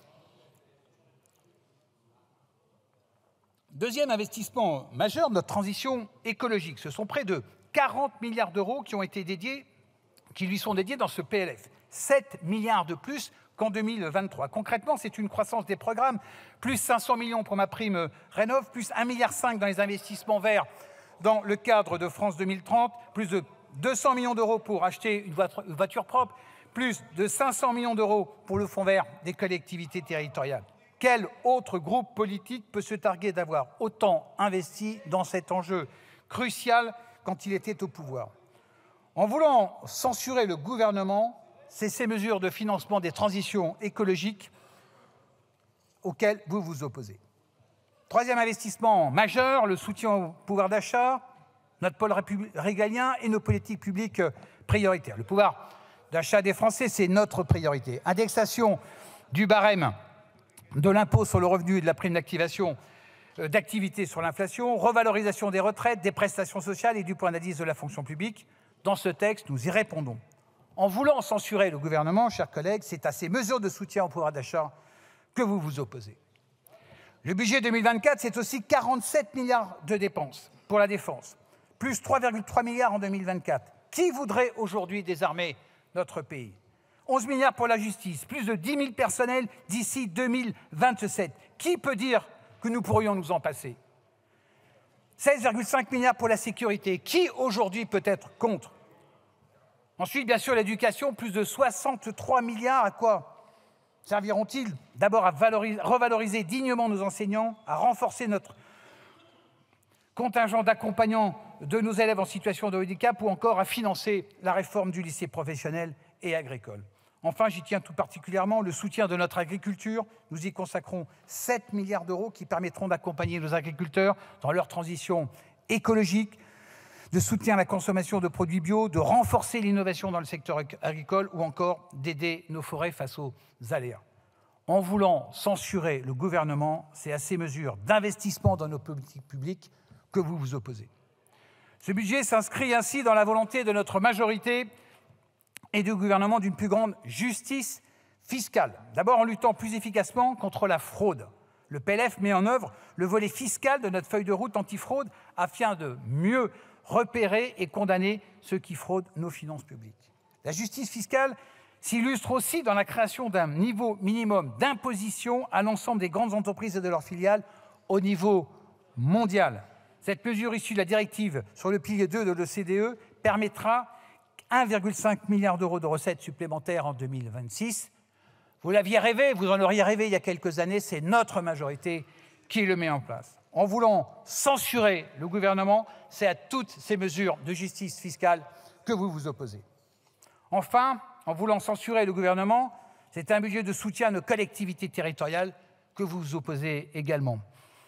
[SPEAKER 11] Deuxième investissement majeur, notre transition écologique. Ce sont près de 40 milliards d'euros qui lui sont dédiés dans ce PLF. 7 milliards de plus qu'en 2023. Concrètement, c'est une croissance des programmes, plus 500 millions pour ma prime Rénov', plus 1,5 milliard dans les investissements verts dans le cadre de France 2030, plus de 200 millions d'euros pour acheter une voiture propre, plus de 500 millions d'euros pour le fonds vert des collectivités territoriales. Quel autre groupe politique peut se targuer d'avoir autant investi dans cet enjeu crucial quand il était au pouvoir? En voulant censurer le gouvernement, c'est ces mesures de financement des transitions écologiques auxquelles vous vous opposez. Troisième investissement majeur, le soutien au pouvoir d'achat. notre pôle régalien et nos politiques publiques prioritaires. Le pouvoir d'achat des Français, c'est notre priorité. Indexation du barème de l'impôt sur le revenu et de la prime d'activité sur l'inflation, revalorisation des retraites, des prestations sociales et du point d'indice de la fonction publique. Dans ce texte, nous y répondons. En voulant censurer le gouvernement, chers collègues, c'est à ces mesures de soutien au pouvoir d'achat que vous vous opposez. Le budget 2024, c'est aussi 47 milliards de dépenses pour la défense, plus 3,3 milliards en 2024. Qui voudrait aujourd'hui désarmer notre pays? 11 milliards pour la justice, plus de 10 000 personnels d'ici 2027. Qui peut dire que nous pourrions nous en passer? 16,5 milliards pour la sécurité. Qui aujourd'hui peut être contre? Ensuite, bien sûr, l'éducation, plus de 63 milliards. À quoi serviront-ils? D'abord à revaloriser dignement nos enseignants, à renforcer notre contingent d'accompagnants de nos élèves en situation de handicap ou encore à financer la réforme du lycée professionnel et agricole. Enfin, j'y tiens tout particulièrement le soutien de notre agriculture. Nous y consacrons 7 milliards d'euros qui permettront d'accompagner nos agriculteurs dans leur transition écologique, de soutien à la consommation de produits bio, de renforcer l'innovation dans le secteur agricole ou encore d'aider nos forêts face aux aléas. En voulant censurer le gouvernement, c'est à ces mesures d'investissement dans nos politiques publiques que vous vous opposez. Ce budget s'inscrit ainsi dans la volonté de notre majorité et du gouvernement d'une plus grande justice fiscale. D'abord en luttant plus efficacement contre la fraude. Le PLF met en œuvre le volet fiscal de notre feuille de route antifraude afin de mieux repérer et condamner ceux qui fraudent nos finances publiques. La justice fiscale s'illustre aussi dans la création d'un niveau minimum d'imposition à l'ensemble des grandes entreprises et de leurs filiales au niveau mondial. Cette mesure issue de la directive sur le pilier 2 de l'OCDE permettra 1,5 milliard d'euros de recettes supplémentaires en 2026. Vous l'aviez rêvé, vous en auriez rêvé il y a quelques années, c'est notre majorité qui le met en place. En voulant censurer le gouvernement, c'est à toutes ces mesures de justice fiscale que vous vous opposez. Enfin, en voulant censurer le gouvernement, c'est un budget de soutien à nos collectivités territoriales que vous vous opposez également.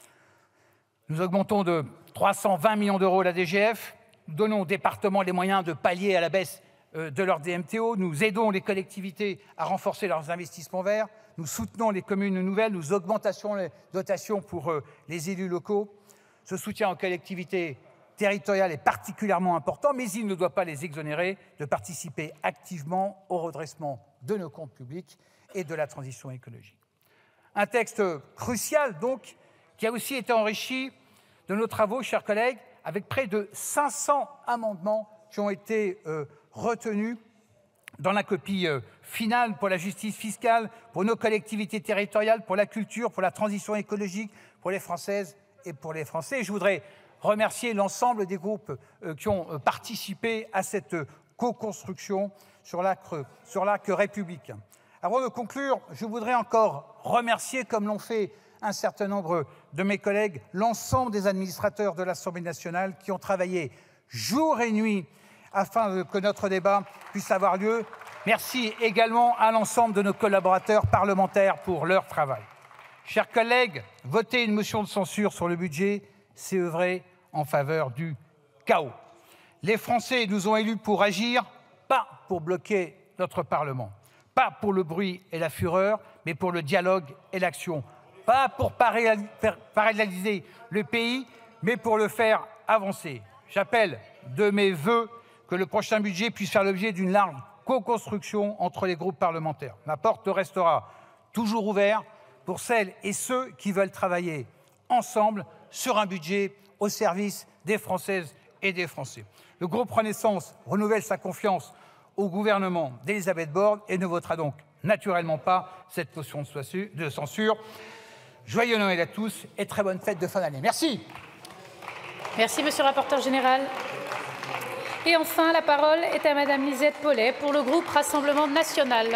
[SPEAKER 11] Nous augmentons de 320 millions d'euros la DGF, nous donnons aux départements les moyens de pallier à la baisse de leur DMTO, nous aidons les collectivités à renforcer leurs investissements verts, nous soutenons les communes nouvelles, nous augmentons les dotations pour les élus locaux. Ce soutien aux collectivités territoriales est particulièrement important, mais il ne doit pas les exonérer de participer activement au redressement de nos comptes publics et de la transition écologique. Un texte crucial, donc, qui a aussi été enrichi de nos travaux, chers collègues, avec près de 500 amendements qui ont été retenus dans la copie finale pour la justice fiscale, pour nos collectivités territoriales, pour la culture, pour la transition écologique, pour les Françaises et pour les Français. Je voudrais remercier l'ensemble des groupes qui ont participé à cette co-construction sur l'arc républicain. Avant de conclure, je voudrais encore remercier, comme l'ont fait un certain nombre de mes collègues, l'ensemble des administrateurs de l'Assemblée nationale qui ont travaillé jour et nuit afin que notre débat puisse avoir lieu. Merci également à l'ensemble de nos collaborateurs parlementaires pour leur travail. Chers collègues, voter une motion de censure sur le budget, c'est œuvrer en faveur du chaos. Les Français nous ont élus pour agir, pas pour bloquer notre Parlement. Pas pour le bruit et la fureur, mais pour le dialogue et l'action. Pas pour paralyser le pays, mais pour le faire avancer. J'appelle de mes vœux que le prochain budget puisse faire l'objet d'une large co-construction entre les groupes parlementaires. Ma porte restera toujours ouverte pour celles et ceux qui veulent travailler ensemble sur un budget au service des Françaises et des Français. Le groupe Renaissance renouvelle sa confiance au gouvernement d'Elisabeth Borne et ne votera donc naturellement pas cette motion de censure. Joyeux Noël à tous et très bonne fête de fin d'année. Merci.
[SPEAKER 5] Merci, monsieur le rapporteur général. Et enfin, la parole est à madame Lisette Paulet pour le groupe Rassemblement national.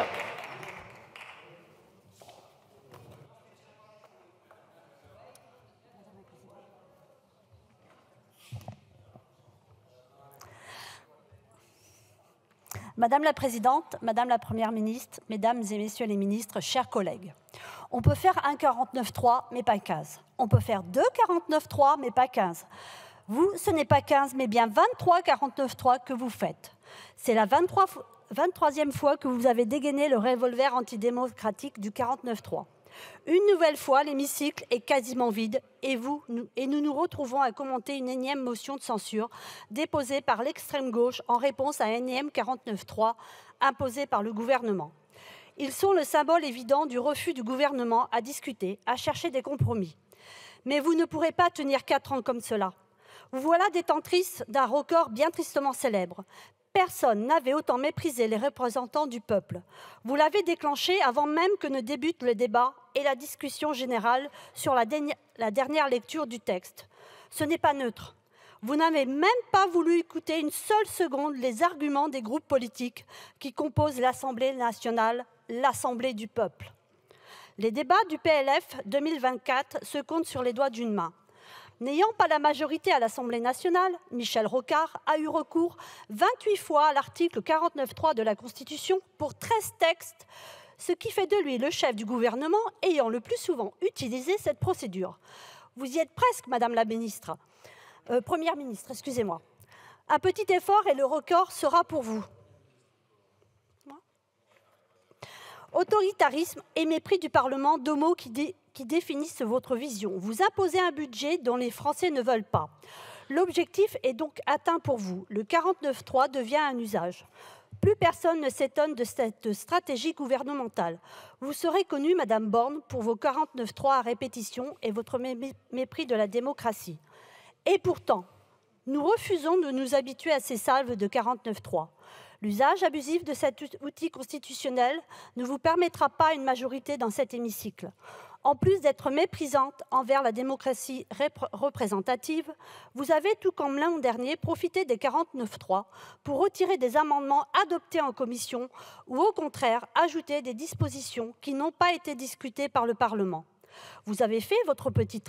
[SPEAKER 12] Madame la Présidente, Madame la Première ministre, Mesdames et Messieurs les ministres, chers collègues, on peut faire un 49.3, mais pas 15. On peut faire deux 49.3, mais pas 15. Vous, ce n'est pas 15, mais bien 23 49.3 que vous faites. C'est la 23e fois que vous avez dégainé le revolver antidémocratique du 49.3. Une nouvelle fois, l'hémicycle est quasiment vide et nous nous retrouvons à commenter une énième motion de censure déposée par l'extrême gauche en réponse à un énième 49.3 imposé par le gouvernement. Ils sont le symbole évident du refus du gouvernement à discuter, à chercher des compromis. Mais vous ne pourrez pas tenir 4 ans comme cela. Vous voilà détentrice d'un record bien tristement célèbre. Personne n'avait autant méprisé les représentants du peuple. Vous l'avez déclenché avant même que ne débute le débat et la discussion générale sur la dernière lecture du texte. Ce n'est pas neutre. Vous n'avez même pas voulu écouter une seule seconde les arguments des groupes politiques qui composent l'Assemblée nationale, l'Assemblée du peuple. Les débats du PLF 2024 se comptent sur les doigts d'une main. N'ayant pas la majorité à l'Assemblée nationale, Michel Rocard a eu recours 28 fois à l'article 49.3 de la Constitution pour 13 textes, ce qui fait de lui le chef du gouvernement ayant le plus souvent utilisé cette procédure. Vous y êtes presque, Madame la ministre. Première ministre, excusez-moi. Un petit effort et le record sera pour vous. Autoritarisme et mépris du Parlement, deux mots qui définissent votre vision. Vous imposez un budget dont les Français ne veulent pas. L'objectif est donc atteint pour vous. Le 49.3 devient un usage. Plus personne ne s'étonne de cette stratégie gouvernementale. Vous serez connue, Madame Borne, pour vos 49.3 à répétition et votre mépris de la démocratie. Et pourtant, nous refusons de nous habituer à ces salves de 49.3. L'usage abusif de cet outil constitutionnel ne vous permettra pas une majorité dans cet hémicycle. En plus d'être méprisante envers la démocratie représentative, vous avez, tout comme l'an dernier, profité des 49.3 pour retirer des amendements adoptés en commission ou au contraire ajouter des dispositions qui n'ont pas été discutées par le Parlement. Vous avez fait votre petit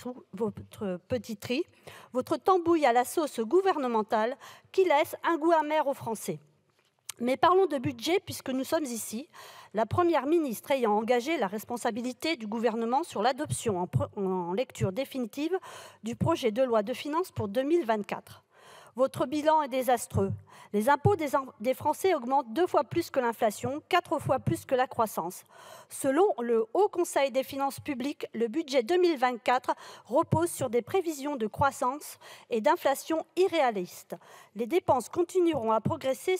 [SPEAKER 12] tri, votre tambouille à la sauce gouvernementale qui laisse un goût amer aux Français. Mais parlons de budget puisque nous sommes ici, la Première ministre ayant engagé la responsabilité du gouvernement sur l'adoption en lecture définitive du projet de loi de finances pour 2024. Votre bilan est désastreux. Les impôts des Français augmentent 2 fois plus que l'inflation, 4 fois plus que la croissance. Selon le Haut Conseil des finances publiques, le budget 2024 repose sur des prévisions de croissance et d'inflation irréalistes. Les dépenses continueront à progresser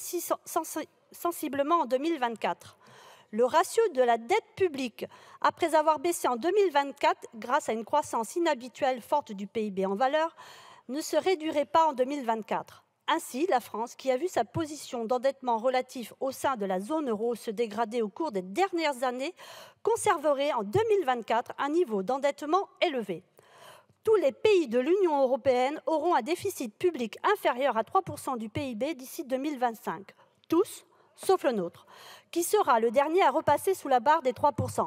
[SPEAKER 12] sensiblement en 2024. Le ratio de la dette publique, après avoir baissé en 2024 grâce à une croissance inhabituelle forte du PIB en valeur, ne se réduirait pas en 2024. Ainsi, la France, qui a vu sa position d'endettement relatif au sein de la zone euro se dégrader au cours des dernières années, conserverait en 2024 un niveau d'endettement élevé. Tous les pays de l'Union européenne auront un déficit public inférieur à 3% du PIB d'ici 2025. Tous, sauf le nôtre, qui sera le dernier à repasser sous la barre des 3%.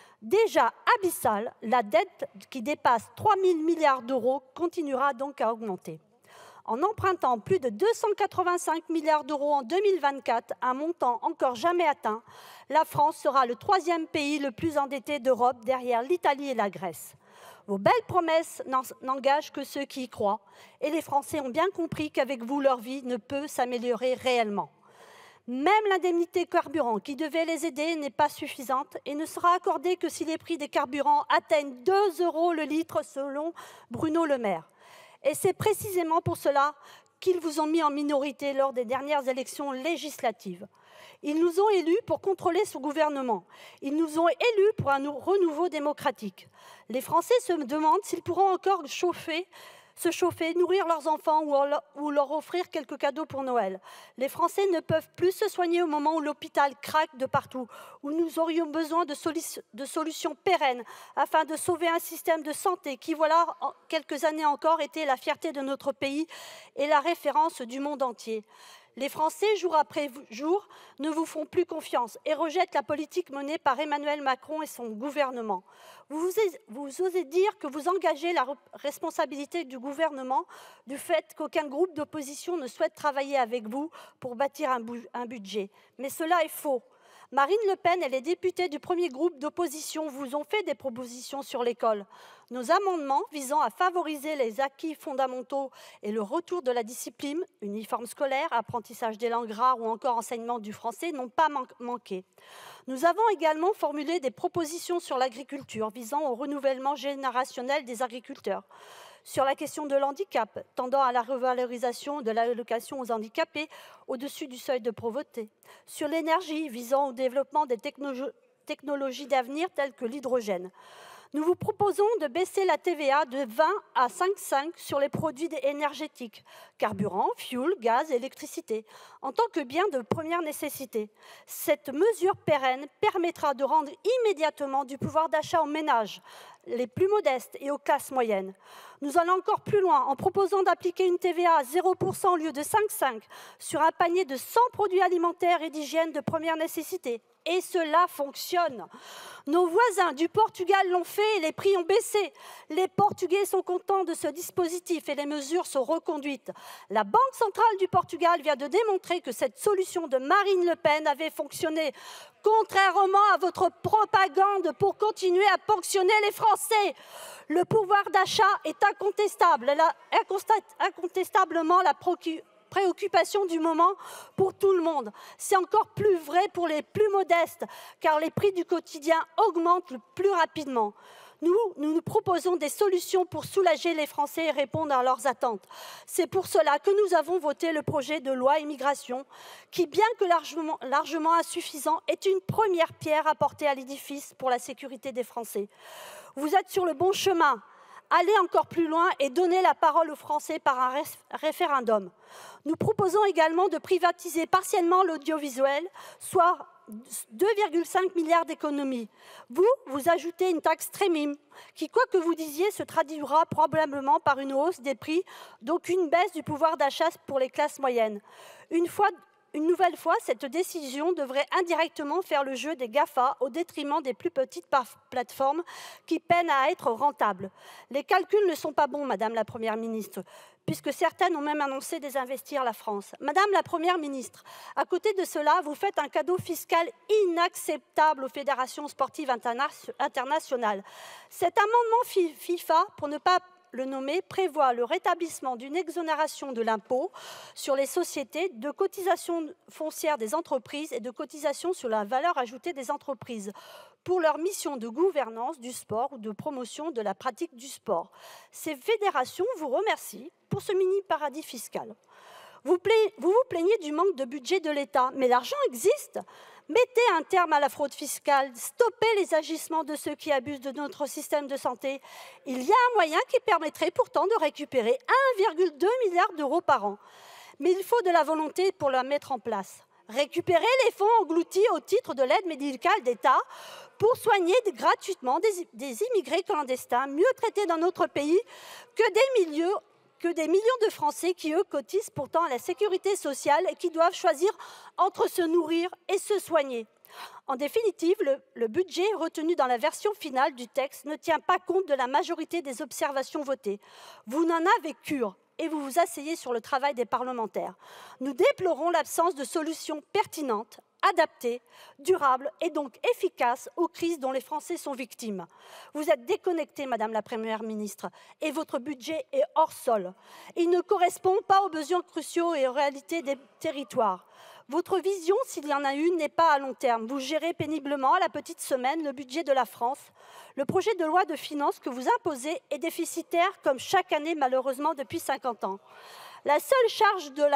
[SPEAKER 12] Déjà abyssale, la dette qui dépasse 3 000 milliards d'euros continuera donc à augmenter. En empruntant plus de 285 milliards d'euros en 2024, un montant encore jamais atteint, la France sera le 3e pays le plus endetté d'Europe derrière l'Italie et la Grèce. Vos belles promesses n'engagent que ceux qui y croient et les Français ont bien compris qu'avec vous, leur vie ne peut s'améliorer réellement. Même l'indemnité carburant qui devait les aider n'est pas suffisante et ne sera accordée que si les prix des carburants atteignent 2 € le litre selon Bruno Le Maire. Et c'est précisément pour cela qu'ils vous ont mis en minorité lors des dernières élections législatives. Ils nous ont élus pour contrôler ce gouvernement. Ils nous ont élus pour un renouveau démocratique. Les Français se demandent s'ils pourront encore se chauffer, nourrir leurs enfants ou leur offrir quelques cadeaux pour Noël. Les Français ne peuvent plus se soigner au moment où l'hôpital craque de partout, où nous aurions besoin de solutions pérennes afin de sauver un système de santé qui, voilà quelques années encore, était la fierté de notre pays et la référence du monde entier. Les Français, jour après jour, ne vous font plus confiance et rejettent la politique menée par Emmanuel Macron et son gouvernement. Vous osez dire que vous engagez la responsabilité du gouvernement du fait qu'aucun groupe d'opposition ne souhaite travailler avec vous pour bâtir un budget. Mais cela est faux. Marine Le Pen et les députés du premier groupe d'opposition vous ont fait des propositions sur l'école. Nos amendements visant à favoriser les acquis fondamentaux et le retour de la discipline, uniforme scolaire, apprentissage des langues rares ou encore enseignement du français n'ont pas manqué. Nous avons également formulé des propositions sur l'agriculture visant au renouvellement générationnel des agriculteurs, sur la question de l'handicap, tendant à la revalorisation de l'allocation aux handicapés au-dessus du seuil de pauvreté, sur l'énergie, visant au développement des technologies d'avenir telles que l'hydrogène. Nous vous proposons de baisser la TVA de 20 à 5,5 sur les produits énergétiques, carburant, fioul, gaz, électricité, en tant que bien de première nécessité. Cette mesure pérenne permettra de rendre immédiatement du pouvoir d'achat aux ménages les plus modestes et aux classes moyennes. Nous allons encore plus loin en proposant d'appliquer une TVA à 0% au lieu de 5,5 sur un panier de 100 produits alimentaires et d'hygiène de première nécessité. Et cela fonctionne. Nos voisins du Portugal l'ont fait et les prix ont baissé. Les Portugais sont contents de ce dispositif et les mesures sont reconduites. La Banque centrale du Portugal vient de démontrer que cette solution de Marine Le Pen avait fonctionné, contrairement à votre propagande pour continuer à ponctionner les Français. Le pouvoir d'achat est incontestable. Incontestablement la préoccupation du moment pour tout le monde. C'est encore plus vrai pour les plus modestes, car les prix du quotidien augmentent le plus rapidement. Nous proposons des solutions pour soulager les Français et répondre à leurs attentes. C'est pour cela que nous avons voté le projet de loi immigration, qui, bien que largement insuffisant, est une première pierre apportée à l'édifice pour la sécurité des Français. Vous êtes sur le bon chemin. Allez encore plus loin et donnez la parole aux Français par un référendum. Nous proposons également de privatiser partiellement l'audiovisuel, soit 2,5 milliards d'économies. Vous ajoutez une taxe streaming qui, quoi que vous disiez, se traduira probablement par une hausse des prix, donc une baisse du pouvoir d'achat pour les classes moyennes. Une nouvelle fois, cette décision devrait indirectement faire le jeu des GAFA au détriment des plus petites plateformes qui peinent à être rentables. Les calculs ne sont pas bons, Madame la Première ministre, puisque certaines ont même annoncé désinvestir la France. Madame la Première ministre, à côté de cela, vous faites un cadeau fiscal inacceptable aux fédérations sportives internationales. Cet amendement FIFA, pour ne pas le nommer, prévoit le rétablissement d'une exonération de l'impôt sur les sociétés, de cotisations foncières des entreprises et de cotisations sur la valeur ajoutée des entreprises pour leur mission de gouvernance du sport ou de promotion de la pratique du sport. Ces fédérations vous remercient pour ce mini-paradis fiscal. Vous vous plaignez du manque de budget de l'État, mais l'argent existe. Mettez un terme à la fraude fiscale, stoppez les agissements de ceux qui abusent de notre système de santé. Il y a un moyen qui permettrait pourtant de récupérer 1,2 milliard d'euros par an. Mais il faut de la volonté pour la mettre en place. Récupérer les fonds engloutis au titre de l'aide médicale d'État pour soigner gratuitement des immigrés clandestins, mieux traités dans notre pays que des millions de Français qui, eux, cotisent pourtant à la sécurité sociale et qui doivent choisir entre se nourrir et se soigner. En définitive, le budget retenu dans la version finale du texte ne tient pas compte de la majorité des observations votées. Vous n'en avez cure et vous vous asseyez sur le travail des parlementaires. Nous déplorons l'absence de solutions pertinentes, adaptées, durables et donc efficaces aux crises dont les Français sont victimes. Vous êtes déconnectée, Madame la Première ministre, et votre budget est hors sol. Il ne correspond pas aux besoins cruciaux et aux réalités des territoires. Votre vision, s'il y en a une, n'est pas à long terme. Vous gérez péniblement, à la petite semaine, le budget de la France. Le projet de loi de finances que vous imposez est déficitaire, comme chaque année, malheureusement, depuis 50 ans. La seule charge de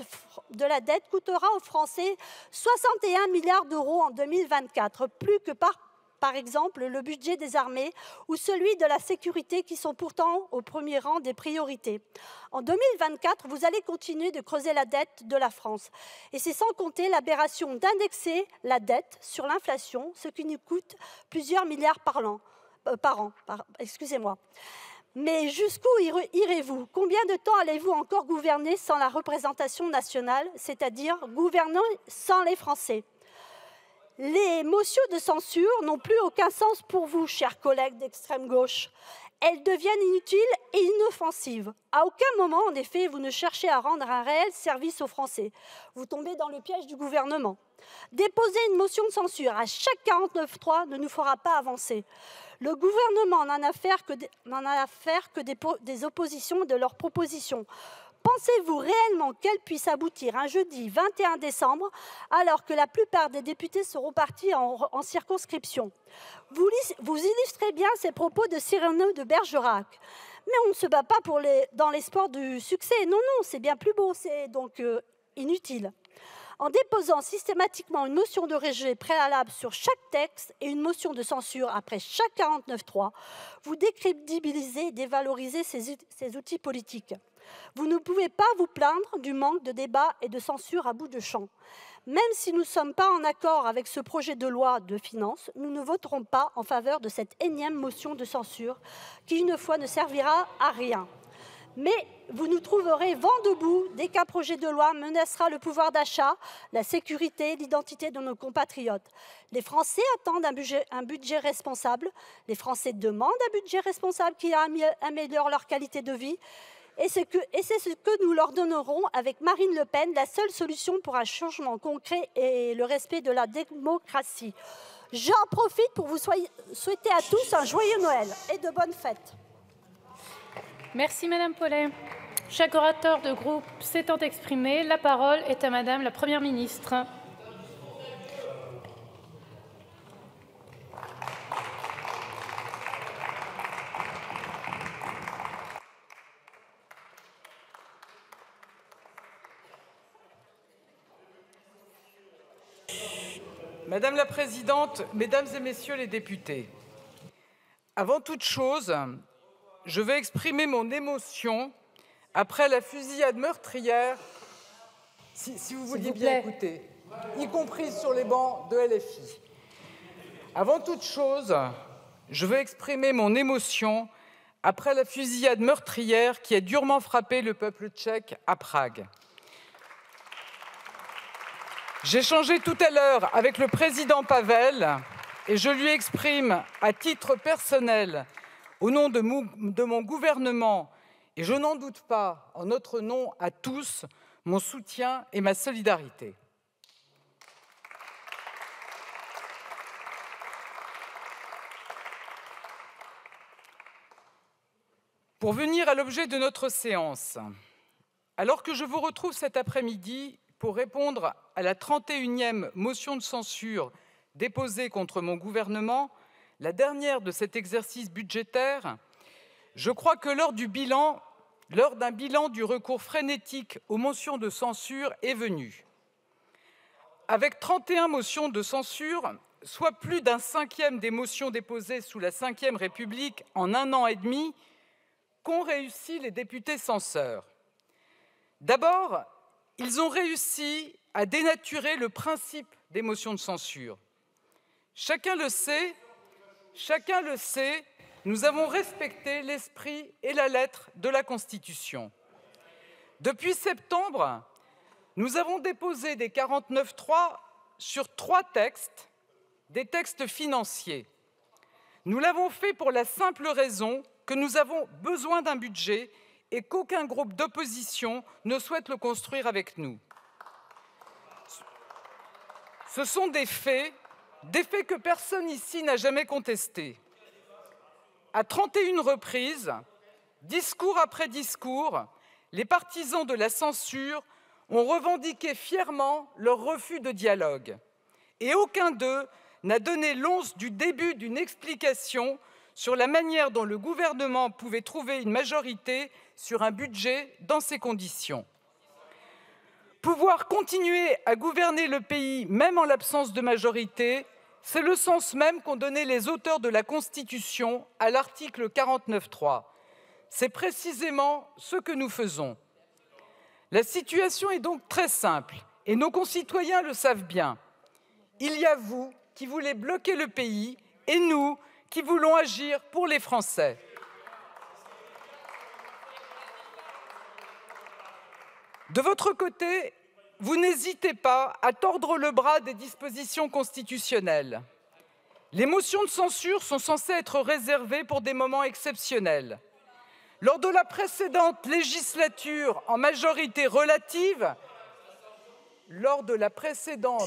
[SPEAKER 12] la dette coûtera aux Français 61 milliards d'euros en 2024, plus que par exemple le budget des armées ou celui de la sécurité qui sont pourtant au premier rang des priorités. En 2024, vous allez continuer de creuser la dette de la France. Et c'est sans compter l'aberration d'indexer la dette sur l'inflation, ce qui nous coûte plusieurs milliards par an. Excusez-moi. Mais jusqu'où irez-vous? Combien de temps allez-vous encore gouverner sans la représentation nationale, c'est-à-dire gouverner sans les Français? Les motions de censure n'ont plus aucun sens pour vous, chers collègues d'extrême gauche. elles deviennent inutiles et inoffensives. À aucun moment, en effet, vous ne cherchez à rendre un réel service aux Français. Vous tombez dans le piège du gouvernement. Déposer une motion de censure à chaque 49.3 ne nous fera pas avancer. Le gouvernement n'en a affaire que des oppositions de leurs propositions. Pensez-vous réellement qu'elles puissent aboutir un jeudi 21 décembre alors que la plupart des députés seront partis en circonscription? Vous illustrez bien ces propos de Cyrano de Bergerac. Mais on ne se bat pas dans l'espoir du succès. Non, non, c'est bien plus beau, c'est donc inutile. En déposant systématiquement une motion de rejet préalable sur chaque texte et une motion de censure après chaque 49.3, vous décrédibilisez et dévalorisez ces outils politiques. Vous ne pouvez pas vous plaindre du manque de débat et de censure à bout de champ. Même si nous ne sommes pas en accord avec ce projet de loi de finances, nous ne voterons pas en faveur de cette énième motion de censure qui, une fois, ne servira à rien. Mais vous nous trouverez vent debout dès qu'un projet de loi menacera le pouvoir d'achat, la sécurité, l'identité de nos compatriotes. Les Français attendent un budget responsable. Les Français demandent un budget responsable qui améliore leur qualité de vie. Et c'est ce que nous leur donnerons avec Marine Le Pen, la seule solution pour un changement concret et le respect de la démocratie. J'en profite pour vous souhaiter à tous un joyeux Noël et de bonnes fêtes.
[SPEAKER 5] Merci Madame Paulet. Chaque orateur de groupe s'étant exprimé, la parole est à Madame la Première ministre.
[SPEAKER 13] Madame la Présidente, Mesdames et Messieurs les députés, avant toute chose, je veux exprimer mon émotion après la fusillade meurtrière, si vous vouliez bien écouter, y compris sur les bancs de LFI. Avant toute chose, je veux exprimer mon émotion après la fusillade meurtrière qui a durement frappé le peuple tchèque à Prague. J'ai échangé tout à l'heure avec le président Pavel et je lui exprime à titre personnel, au nom de mon gouvernement, et je n'en doute pas, en notre nom à tous, mon soutien et ma solidarité. Pour venir à l'objet de notre séance, alors que je vous retrouve cet après-midi pour répondre à la 31e motion de censure déposée contre mon gouvernement, la dernière de cet exercice budgétaire, je crois que l'heure d'un bilan du recours frénétique aux motions de censure est venue. Avec 31 motions de censure, soit plus d'un cinquième des motions déposées sous la Ve République en 1 an et demi, qu'ont réussi les députés censeurs. D'abord, ils ont réussi à dénaturer le principe des motions de censure. Chacun le sait, nous avons respecté l'esprit et la lettre de la Constitution. Depuis septembre, nous avons déposé des 49.3 sur 3 textes, des textes financiers. Nous l'avons fait pour la simple raison que nous avons besoin d'un budget et qu'aucun groupe d'opposition ne souhaite le construire avec nous. Ce sont des faits que personne ici n'a jamais contestés. À 31 reprises, discours après discours, les partisans de la censure ont revendiqué fièrement leur refus de dialogue. Et aucun d'eux n'a donné l'once du début d'une explication sur la manière dont le gouvernement pouvait trouver une majorité sur un budget dans ces conditions. Pouvoir continuer à gouverner le pays, même en l'absence de majorité, c'est le sens même qu'ont donné les auteurs de la Constitution à l'article 49.3. C'est précisément ce que nous faisons. La situation est donc très simple, et nos concitoyens le savent bien. Il y a vous qui voulez bloquer le pays, et nous qui voulons agir pour les Français. De votre côté, vous n'hésitez pas à tordre le bras des dispositions constitutionnelles. Les motions de censure sont censées être réservées pour des moments exceptionnels. Lors de la précédente législature en majorité relative, lors de la précédente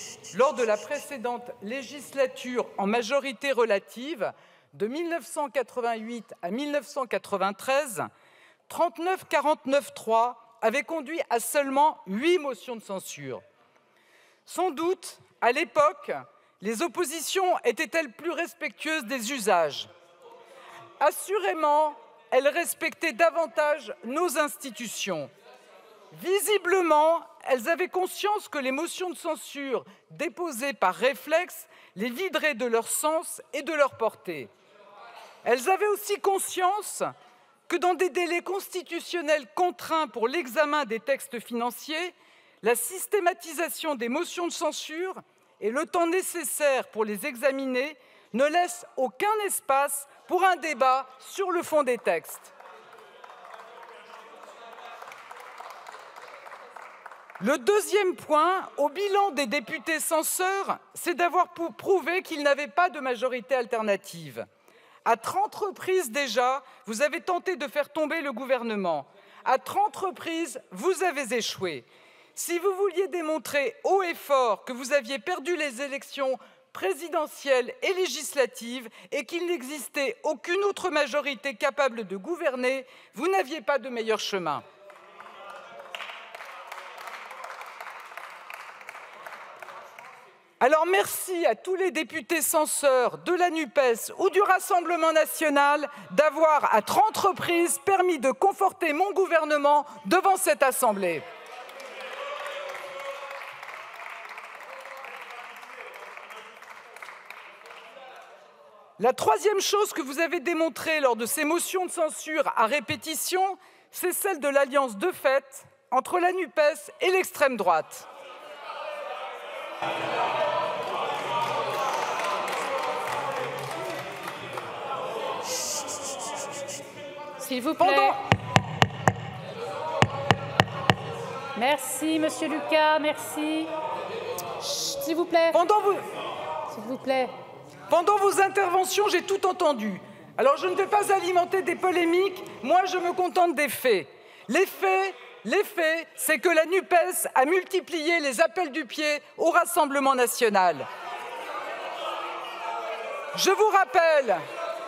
[SPEAKER 13] législature en majorité relative, de 1988 à 1993, 39-49-3 avait conduit à seulement 8 motions de censure. Sans doute, à l'époque, les oppositions étaient-elles plus respectueuses des usages? Assurément, elles respectaient davantage nos institutions. Visiblement, elles avaient conscience que les motions de censure déposées par réflexe les videraient de leur sens et de leur portée. Elles avaient aussi conscience que dans des délais constitutionnels contraints pour l'examen des textes financiers, la systématisation des motions de censure et le temps nécessaire pour les examiner ne laissent aucun espace pour un débat sur le fond des textes. Le deuxième point, au bilan des députés censeurs, c'est d'avoir prouvé qu'ils n'avaient pas de majorité alternative. À 30 reprises déjà, vous avez tenté de faire tomber le gouvernement. À 30 reprises, vous avez échoué. Si vous vouliez démontrer haut et fort que vous aviez perdu les élections présidentielles et législatives et qu'il n'existait aucune autre majorité capable de gouverner, vous n'aviez pas de meilleur chemin. Alors merci à tous les députés censeurs de la NUPES ou du Rassemblement national d'avoir à 30 reprises permis de conforter mon gouvernement devant cette Assemblée. La troisième chose que vous avez démontrée lors de ces motions de censure à répétition, c'est celle de l'alliance de fait entre la NUPES et l'extrême droite.
[SPEAKER 5] S'il vous plaît. Merci, Monsieur Lucas, merci. S'il vous plaît. S'il vous plaît.
[SPEAKER 13] Pendant vos interventions, j'ai tout entendu. Alors je ne vais pas alimenter des polémiques, moi je me contente des faits. Les faits, c'est que la NUPES a multiplié les appels du pied au Rassemblement national. Je vous rappelle.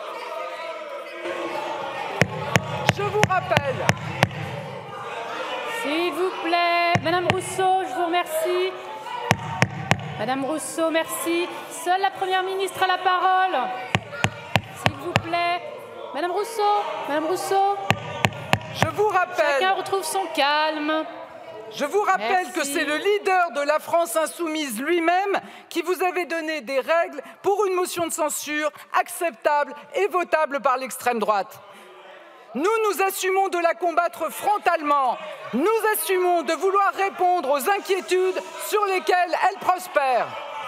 [SPEAKER 5] S'il vous plaît. Madame Rousseau, je vous remercie. Madame Rousseau, merci. Seule la Première ministre a la parole. S'il vous plaît. Madame Rousseau.
[SPEAKER 13] Je vous rappelle.
[SPEAKER 5] Chacun retrouve son calme.
[SPEAKER 13] Je vous rappelle que c'est le leader de la France insoumise lui-même qui vous avait donné des règles pour une motion de censure acceptable et votable par l'extrême droite. Nous assumons de la combattre frontalement. Nous assumons de vouloir répondre aux inquiétudes sur lesquelles elle prospère.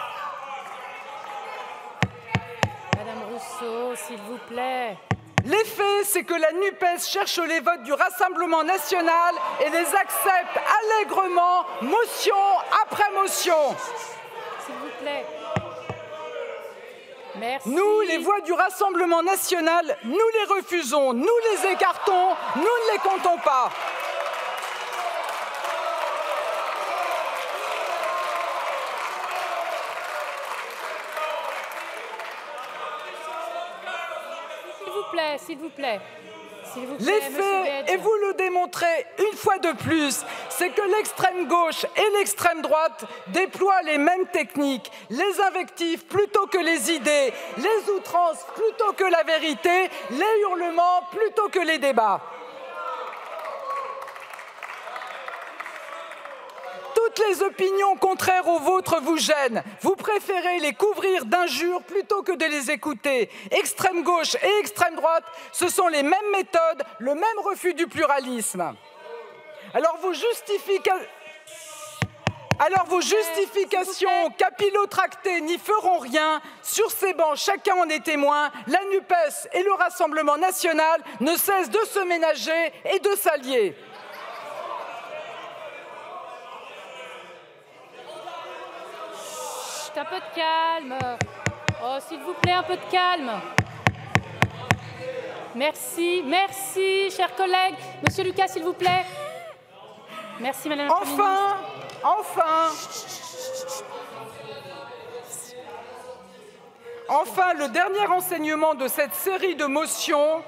[SPEAKER 5] Madame Rousseau, s'il vous plaît.
[SPEAKER 13] Les faits, c'est que la NUPES cherche les votes du Rassemblement national et les accepte allègrement, motion après motion.
[SPEAKER 5] S'il vous plaît. Merci.
[SPEAKER 13] Nous, les voix du Rassemblement national, nous les refusons, nous les écartons, nous ne les comptons pas.
[SPEAKER 5] S'il vous plaît.
[SPEAKER 13] Les faits, et vous le démontrez une fois de plus, c'est que l'extrême gauche et l'extrême droite déploient les mêmes techniques, les invectives plutôt que les idées, les outrances plutôt que la vérité, les hurlements plutôt que les débats. Toutes les opinions contraires aux vôtres vous gênent. Vous préférez les couvrir d'injures plutôt que de les écouter. Extrême gauche et extrême droite, ce sont les mêmes méthodes, le même refus du pluralisme. Alors vos justifications capillotractées n'y feront rien. Sur ces bancs, chacun en est témoin. La NUPES et le Rassemblement national ne cessent de se ménager et de s'allier.
[SPEAKER 5] Un peu de calme. Oh, s'il vous plaît, un peu de calme. Merci, merci, chers collègues. Monsieur Lucas, s'il vous plaît. Merci, Madame la Première ministre.
[SPEAKER 13] Enfin, le dernier enseignement de cette série de motions.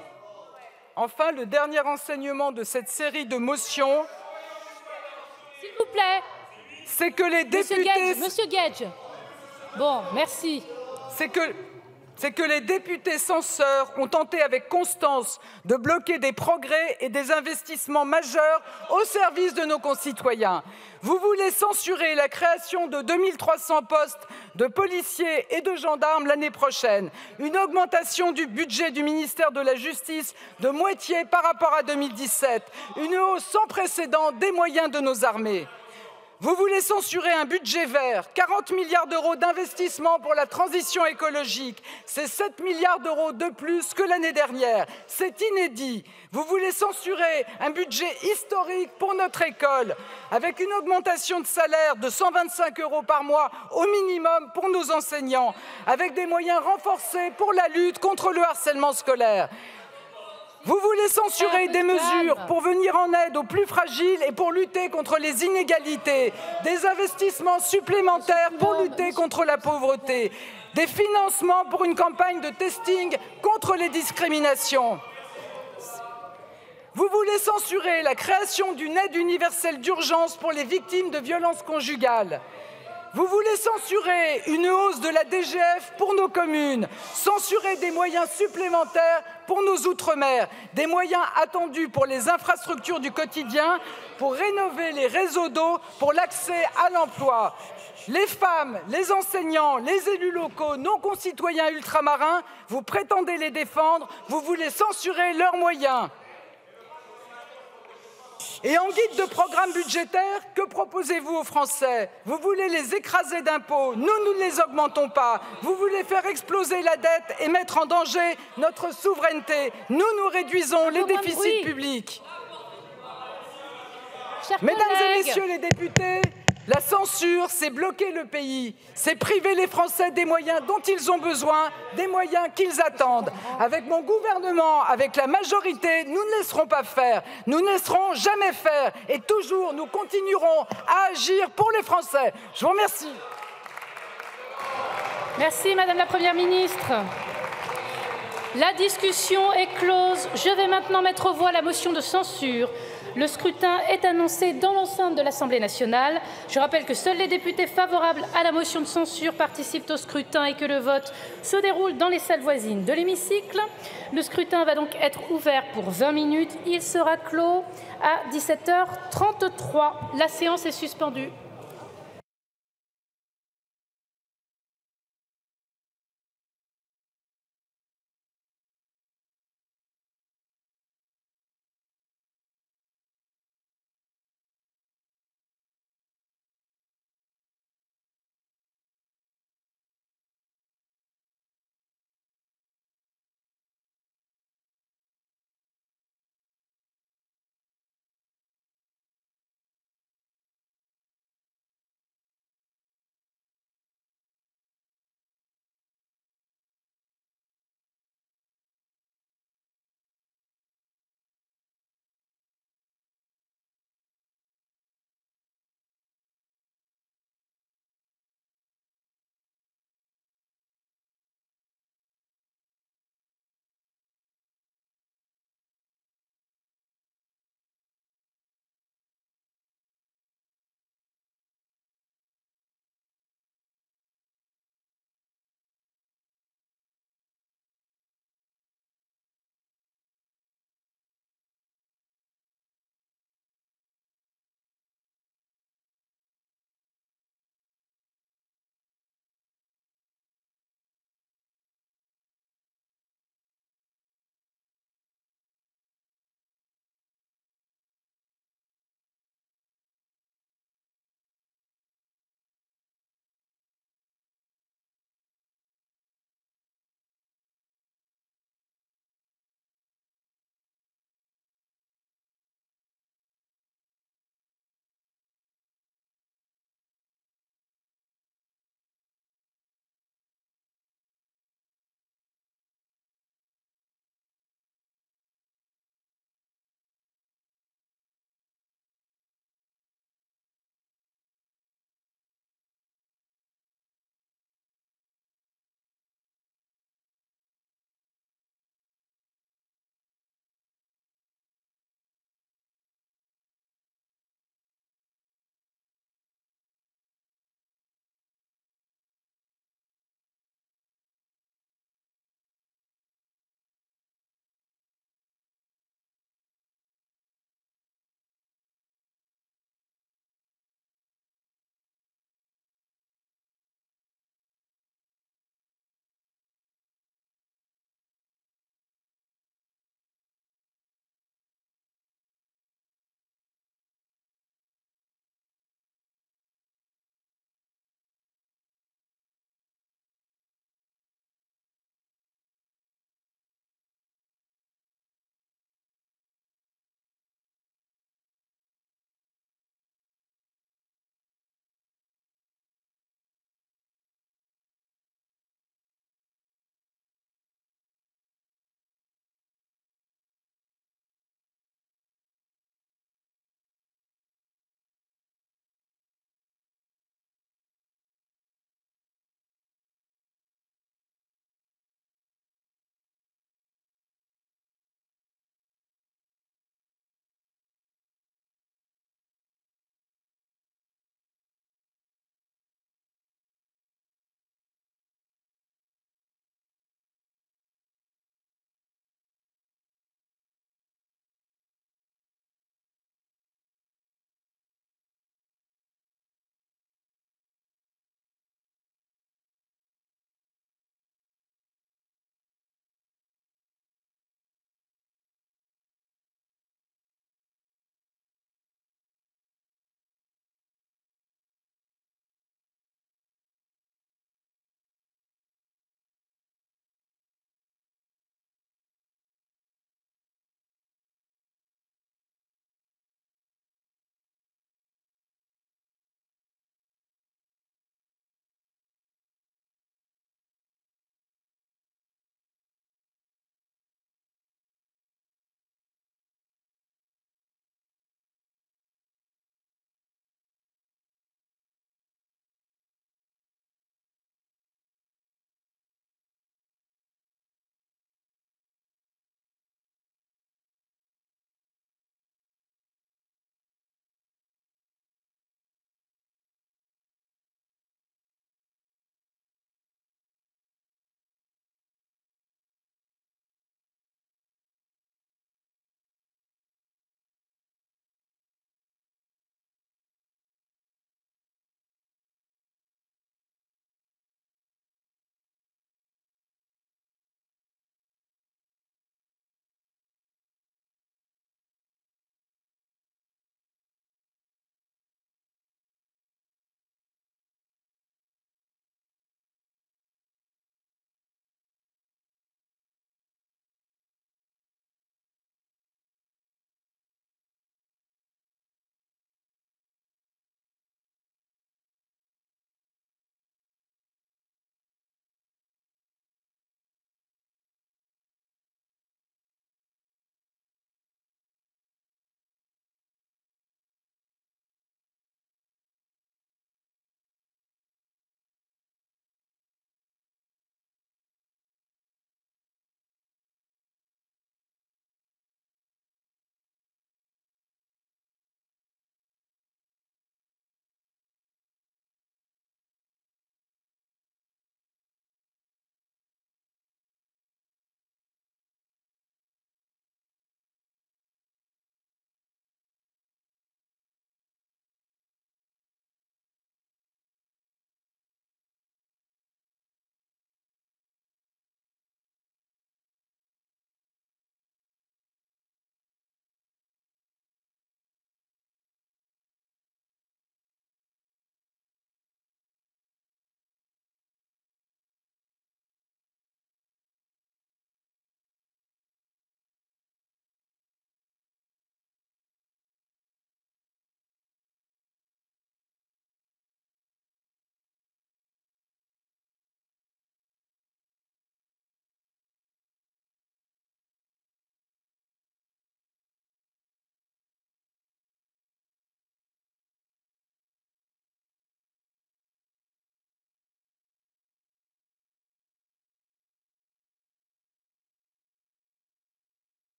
[SPEAKER 5] S'il vous plaît.
[SPEAKER 13] C'est que les députés...
[SPEAKER 5] Monsieur Guedj. Bon, merci.
[SPEAKER 13] C'est que les députés censeurs ont tenté avec constance de bloquer des progrès et des investissements majeurs au service de nos concitoyens. Vous voulez censurer la création de 2300 postes de policiers et de gendarmes l'année prochaine, une augmentation du budget du ministère de la Justice de moitié par rapport à 2017, une hausse sans précédent des moyens de nos armées. Vous voulez censurer un budget vert, 40 milliards d'euros d'investissement pour la transition écologique. C'est 7 milliards d'euros de plus que l'année dernière. C'est inédit. Vous voulez censurer un budget historique pour notre école, avec une augmentation de salaire de 125 € par mois au minimum pour nos enseignants, avec des moyens renforcés pour la lutte contre le harcèlement scolaire. Vous voulez censurer des mesures pour venir en aide aux plus fragiles et pour lutter contre les inégalités, des investissements supplémentaires pour lutter contre la pauvreté, des financements pour une campagne de testing contre les discriminations. Vous voulez censurer la création d'une aide universelle d'urgence pour les victimes de violences conjugales. Vous voulez censurer une hausse de la DGF pour nos communes, censurer des moyens supplémentaires pour nos outre-mer, des moyens attendus pour les infrastructures du quotidien, pour rénover les réseaux d'eau, pour l'accès à l'emploi. Les femmes, les enseignants, les élus locaux, nos concitoyens ultramarins, vous prétendez les défendre, vous voulez censurer leurs moyens. Et en guide de programme budgétaire, que proposez-vous aux Français? Vous voulez les écraser d'impôts, nous ne les augmentons pas. Vous voulez faire exploser la dette et mettre en danger notre souveraineté. Nous réduisons les déficits publics. Mesdames et messieurs les députés, la censure, c'est bloquer le pays, c'est priver les Français des moyens dont ils ont besoin, des moyens qu'ils attendent. Avec mon gouvernement, avec la majorité, nous ne laisserons pas faire, nous ne laisserons jamais faire et toujours nous continuerons à agir pour les Français. Je vous remercie.
[SPEAKER 5] Merci Madame la Première ministre. La discussion est close. Je vais maintenant mettre aux voix la motion de censure. Le scrutin est annoncé dans l'enceinte de l'Assemblée nationale. Je rappelle que seuls les députés favorables à la motion de censure participent au scrutin et que le vote se déroule dans les salles voisines de l'hémicycle. Le scrutin va donc être ouvert pour 20 minutes. Il sera clos à 17h33. La séance est suspendue.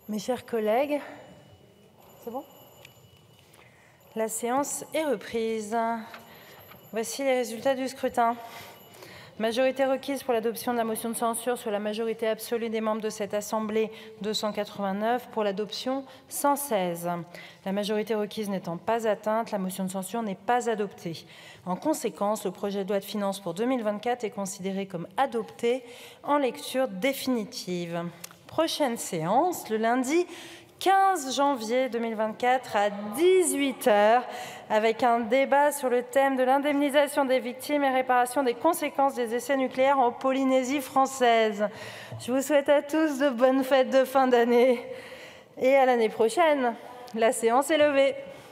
[SPEAKER 1] Mes chers collègues, c'est bon? La séance est reprise. Voici les résultats du scrutin. Majorité requise pour l'adoption de la motion de censure sur la majorité absolue des membres de cette Assemblée, 289, pour l'adoption 116. La majorité requise n'étant pas atteinte, la motion de censure n'est pas adoptée. En conséquence, le projet de loi de finances pour 2024 est considéré comme adopté en lecture définitive. Prochaine séance, le lundi 15 janvier 2024 à 18 h, avec un débat sur le thème de l'indemnisation des victimes et réparation des conséquences des essais nucléaires en Polynésie française. Je vous souhaite à tous de bonnes fêtes de fin d'année et à l'année prochaine. La séance est levée.